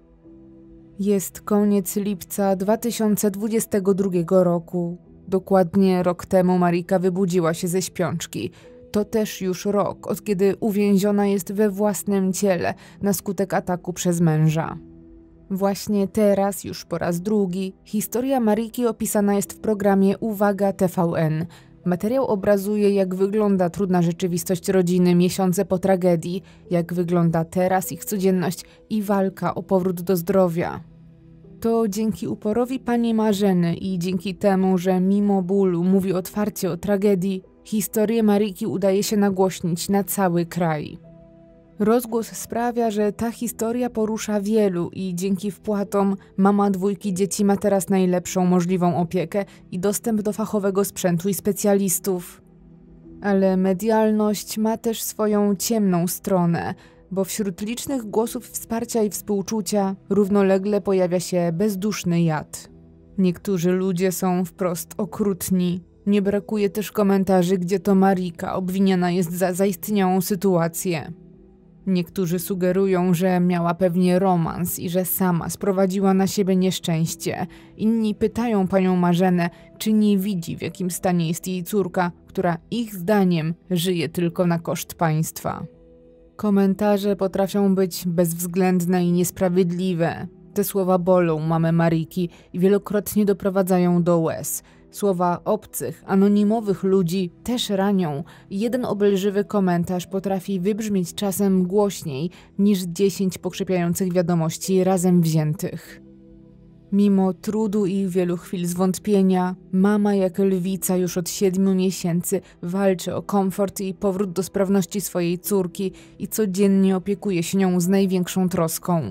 Jest koniec lipca dwa tysiące dwudziestego drugiego roku. Dokładnie rok temu Marika wybudziła się ze śpiączki. To też już rok, od kiedy uwięziona jest we własnym ciele na skutek ataku przez męża. Właśnie teraz, już po raz drugi, historia Mariki opisana jest w programie Uwaga T V N. Materiał obrazuje, jak wygląda trudna rzeczywistość rodziny miesiące po tragedii, jak wygląda teraz ich codzienność i walka o powrót do zdrowia. To dzięki uporowi pani Marzeny i dzięki temu, że mimo bólu mówi otwarcie o tragedii, historię Mariki udaje się nagłośnić na cały kraj. Rozgłos sprawia, że ta historia porusza wielu i dzięki wpłatom mama dwójki dzieci ma teraz najlepszą możliwą opiekę i dostęp do fachowego sprzętu i specjalistów. Ale medialność ma też swoją ciemną stronę, bo wśród licznych głosów wsparcia i współczucia równolegle pojawia się bezduszny jad. Niektórzy ludzie są wprost okrutni. Nie brakuje też komentarzy, gdzie to Marika obwiniana jest za zaistniałą sytuację. Niektórzy sugerują, że miała pewnie romans i że sama sprowadziła na siebie nieszczęście. Inni pytają panią Marzenę, czy nie widzi, w jakim stanie jest jej córka, która ich zdaniem żyje tylko na koszt państwa. Komentarze potrafią być bezwzględne i niesprawiedliwe. Te słowa bolą mamę Mariki i wielokrotnie doprowadzają do łez. Słowa obcych, anonimowych ludzi też ranią i jeden obelżywy komentarz potrafi wybrzmieć czasem głośniej niż dziesięć pokrzepiających wiadomości razem wziętych. Mimo trudu i wielu chwil zwątpienia, mama jak lwica już od siedmiu miesięcy walczy o komfort i powrót do sprawności swojej córki i codziennie opiekuje się nią z największą troską.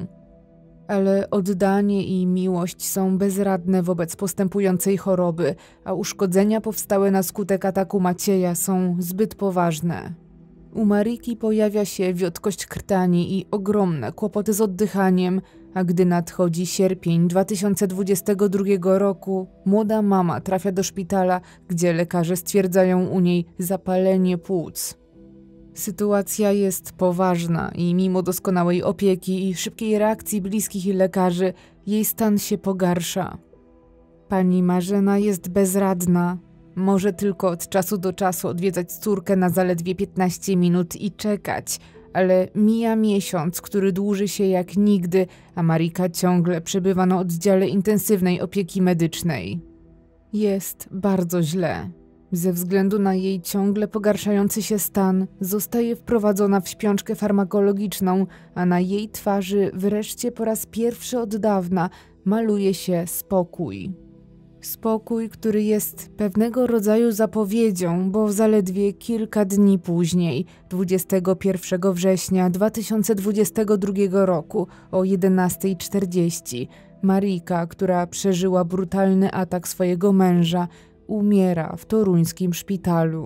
Ale oddanie i miłość są bezradne wobec postępującej choroby, a uszkodzenia powstałe na skutek ataku Macieja są zbyt poważne. U Mariki pojawia się wiotkość krtani i ogromne kłopoty z oddychaniem, a gdy nadchodzi sierpień dwa tysiące dwudziestego drugiego roku, młoda mama trafia do szpitala, gdzie lekarze stwierdzają u niej zapalenie płuc. Sytuacja jest poważna i mimo doskonałej opieki i szybkiej reakcji bliskich i lekarzy, jej stan się pogarsza. Pani Marzena jest bezradna. Może tylko od czasu do czasu odwiedzać córkę na zaledwie piętnaście minut i czekać, ale mija miesiąc, który dłuży się jak nigdy, a Marika ciągle przebywa na oddziale intensywnej opieki medycznej. Jest bardzo źle. Ze względu na jej ciągle pogarszający się stan zostaje wprowadzona w śpiączkę farmakologiczną, a na jej twarzy wreszcie po raz pierwszy od dawna maluje się spokój. Spokój, który jest pewnego rodzaju zapowiedzią, bo zaledwie kilka dni później, dwudziestego pierwszego września dwa tysiące dwudziestego drugiego roku o jedenastej czterdzieści, Marika, która przeżyła brutalny atak swojego męża, umiera w toruńskim szpitalu.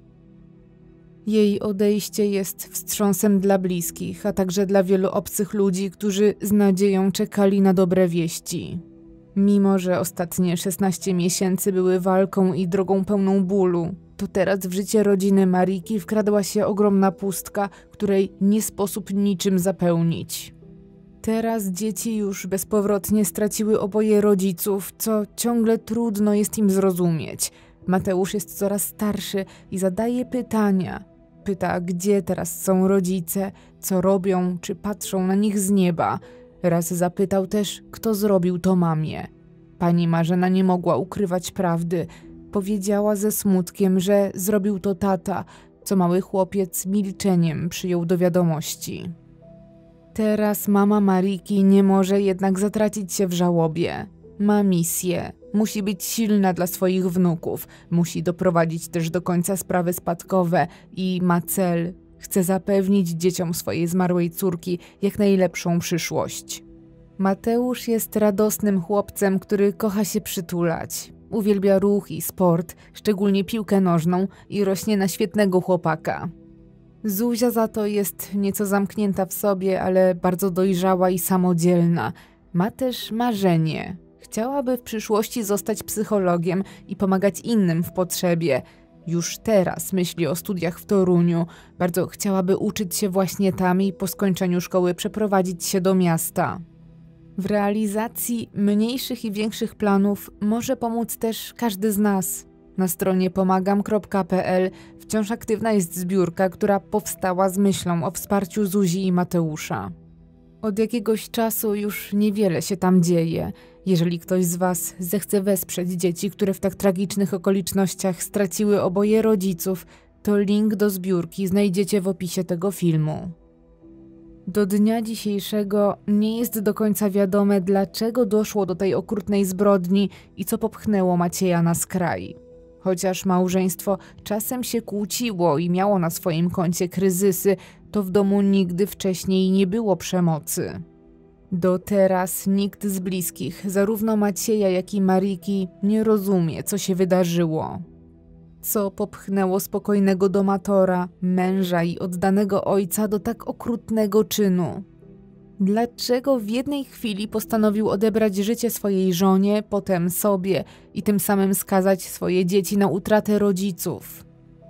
Jej odejście jest wstrząsem dla bliskich, a także dla wielu obcych ludzi, którzy z nadzieją czekali na dobre wieści. Mimo że ostatnie szesnaście miesięcy były walką i drogą pełną bólu, to teraz w życie rodziny Mariki wkradła się ogromna pustka, której nie sposób niczym zapełnić. Teraz dzieci już bezpowrotnie straciły oboje rodziców, co ciągle trudno jest im zrozumieć. Mateusz jest coraz starszy i zadaje pytania. Pyta, gdzie teraz są rodzice, co robią, czy patrzą na nich z nieba. Raz zapytał też, kto zrobił to mamie. Pani Marzena nie mogła ukrywać prawdy. Powiedziała ze smutkiem, że zrobił to tata, co mały chłopiec milczeniem przyjął do wiadomości. Teraz mama Mariki nie może jednak zatracić się w żałobie. Ma misję. Musi być silna dla swoich wnuków. Musi doprowadzić też do końca sprawy spadkowe i ma cel. Chce zapewnić dzieciom swojej zmarłej córki jak najlepszą przyszłość. Mateusz jest radosnym chłopcem, który kocha się przytulać. Uwielbia ruch i sport, szczególnie piłkę nożną i rośnie na świetnego chłopaka. Zuzia za to jest nieco zamknięta w sobie, ale bardzo dojrzała i samodzielna. Ma też marzenie. Chciałaby w przyszłości zostać psychologiem i pomagać innym w potrzebie. Już teraz myśli o studiach w Toruniu. Bardzo chciałaby uczyć się właśnie tam i po skończeniu szkoły przeprowadzić się do miasta. W realizacji mniejszych i większych planów może pomóc też każdy z nas. Na stronie pomagam kropka pe el wciąż aktywna jest zbiórka, która powstała z myślą o wsparciu Zuzi i Mateusza. Od jakiegoś czasu już niewiele się tam dzieje. Jeżeli ktoś z Was zechce wesprzeć dzieci, które w tak tragicznych okolicznościach straciły oboje rodziców, to link do zbiórki znajdziecie w opisie tego filmu. Do dnia dzisiejszego nie jest do końca wiadome, dlaczego doszło do tej okrutnej zbrodni i co popchnęło Macieja na skraj. Chociaż małżeństwo czasem się kłóciło i miało na swoim koncie kryzysy, to w domu nigdy wcześniej nie było przemocy. Do teraz nikt z bliskich, zarówno Macieja, jak i Mariki, nie rozumie, co się wydarzyło. Co popchnęło spokojnego domatora, męża i oddanego ojca do tak okrutnego czynu? Dlaczego w jednej chwili postanowił odebrać życie swojej żonie, potem sobie i tym samym skazać swoje dzieci na utratę rodziców?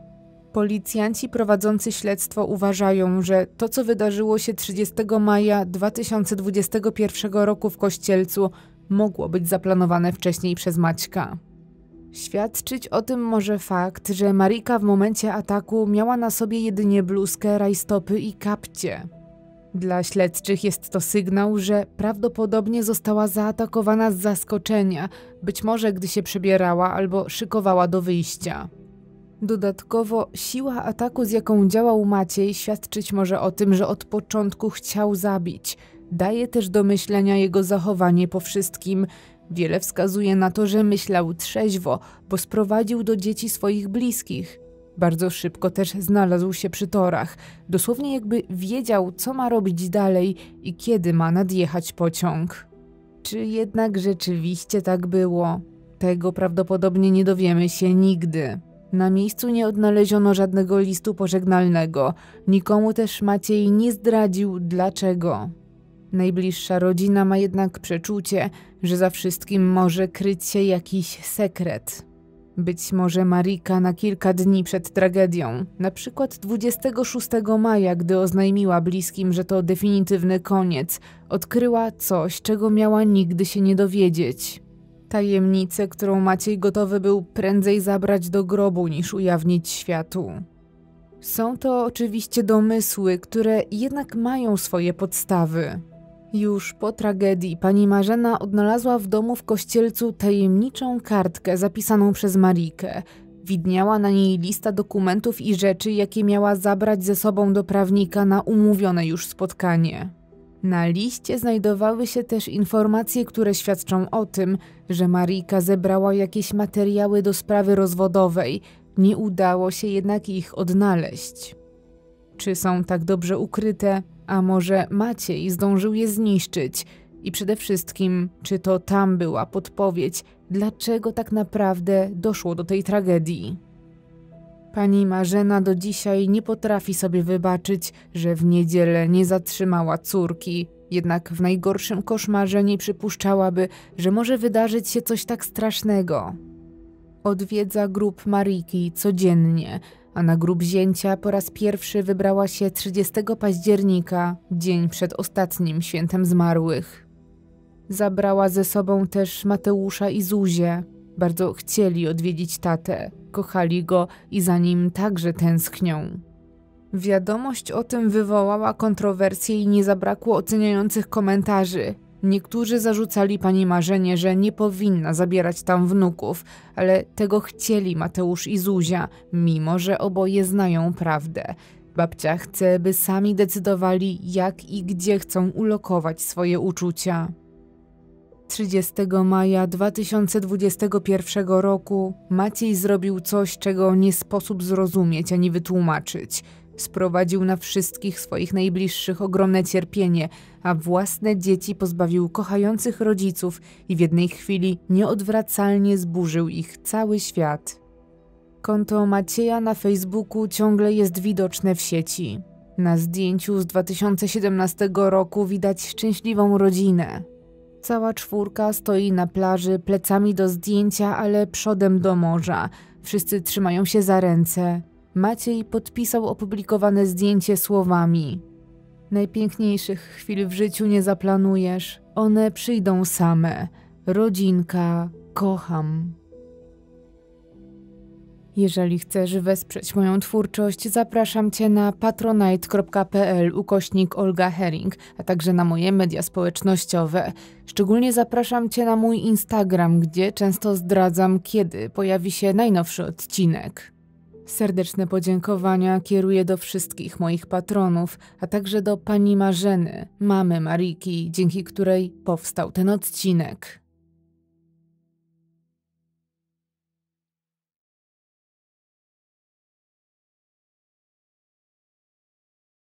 Policjanci prowadzący śledztwo uważają, że to, co wydarzyło się trzydziestego maja dwa tysiące dwudziestego pierwszego roku w Kościelcu, mogło być zaplanowane wcześniej przez Maćka. Świadczyć o tym może fakt, że Marika w momencie ataku miała na sobie jedynie bluzkę, rajstopy i kapcie. Dla śledczych jest to sygnał, że prawdopodobnie została zaatakowana z zaskoczenia, być może gdy się przebierała albo szykowała do wyjścia. Dodatkowo siła ataku, z jaką działał Maciej, świadczyć może o tym, że od początku chciał zabić. Daje też do myślenia jego zachowanie po wszystkim. Wiele wskazuje na to, że myślał trzeźwo, bo sprowadził do dzieci swoich bliskich. Bardzo szybko też znalazł się przy torach. Dosłownie jakby wiedział, co ma robić dalej i kiedy ma nadjechać pociąg. Czy jednak rzeczywiście tak było? Tego prawdopodobnie nie dowiemy się nigdy. Na miejscu nie odnaleziono żadnego listu pożegnalnego. Nikomu też Maciej nie zdradził dlaczego. Najbliższa rodzina ma jednak przeczucie, że za wszystkim może kryć się jakiś sekret. Być może Marika na kilka dni przed tragedią, na przykład dwudziestego szóstego maja, gdy oznajmiła bliskim, że to definitywny koniec, odkryła coś, czego miała nigdy się nie dowiedzieć. Tajemnicę, którą Maciej gotowy był prędzej zabrać do grobu niż ujawnić światu. Są to oczywiście domysły, które jednak mają swoje podstawy. Już po tragedii pani Marzena odnalazła w domu w Kościelcu tajemniczą kartkę zapisaną przez Marikę. Widniała na niej lista dokumentów i rzeczy, jakie miała zabrać ze sobą do prawnika na umówione już spotkanie. Na liście znajdowały się też informacje, które świadczą o tym, że Marika zebrała jakieś materiały do sprawy rozwodowej. Nie udało się jednak ich odnaleźć. Czy są tak dobrze ukryte? A może Maciej zdążył je zniszczyć? I przede wszystkim, czy to tam była podpowiedź, dlaczego tak naprawdę doszło do tej tragedii? Pani Marzena do dzisiaj nie potrafi sobie wybaczyć, że w niedzielę nie zatrzymała córki, jednak w najgorszym koszmarze nie przypuszczałaby, że może wydarzyć się coś tak strasznego. Odwiedza grób Mariki codziennie, a na grób zięcia po raz pierwszy wybrała się trzydziestego października, dzień przed ostatnim świętem zmarłych. Zabrała ze sobą też Mateusza i Zuzię. Bardzo chcieli odwiedzić tatę, kochali go i za nim także tęsknią. Wiadomość o tym wywołała kontrowersje i nie zabrakło oceniających komentarzy. Niektórzy zarzucali pani Marzenie, że nie powinna zabierać tam wnuków, ale tego chcieli Mateusz i Zuzia, mimo że oboje znają prawdę. Babcia chce, by sami decydowali, jak i gdzie chcą ulokować swoje uczucia. trzydziestego maja dwa tysiące dwudziestego pierwszego roku Maciej zrobił coś, czego nie sposób zrozumieć ani wytłumaczyć. Sprowadził na wszystkich swoich najbliższych ogromne cierpienie, a własne dzieci pozbawił kochających rodziców i w jednej chwili nieodwracalnie zburzył ich cały świat. Konto Macieja na Facebooku ciągle jest widoczne w sieci. Na zdjęciu z dwa tysiące siedemnastego roku widać szczęśliwą rodzinę. Cała czwórka stoi na plaży plecami do zdjęcia, ale przodem do morza. Wszyscy trzymają się za ręce. Maciej podpisał opublikowane zdjęcie słowami: najpiękniejszych chwil w życiu nie zaplanujesz, one przyjdą same. Rodzinka, kocham. Jeżeli chcesz wesprzeć moją twórczość, zapraszam Cię na patronite kropka pl ukośnik Olga Hering, a także na moje media społecznościowe. Szczególnie zapraszam Cię na mój Instagram, gdzie często zdradzam, kiedy pojawi się najnowszy odcinek. Serdeczne podziękowania kieruję do wszystkich moich patronów, a także do pani Marzeny, mamy Mariki, dzięki której powstał ten odcinek.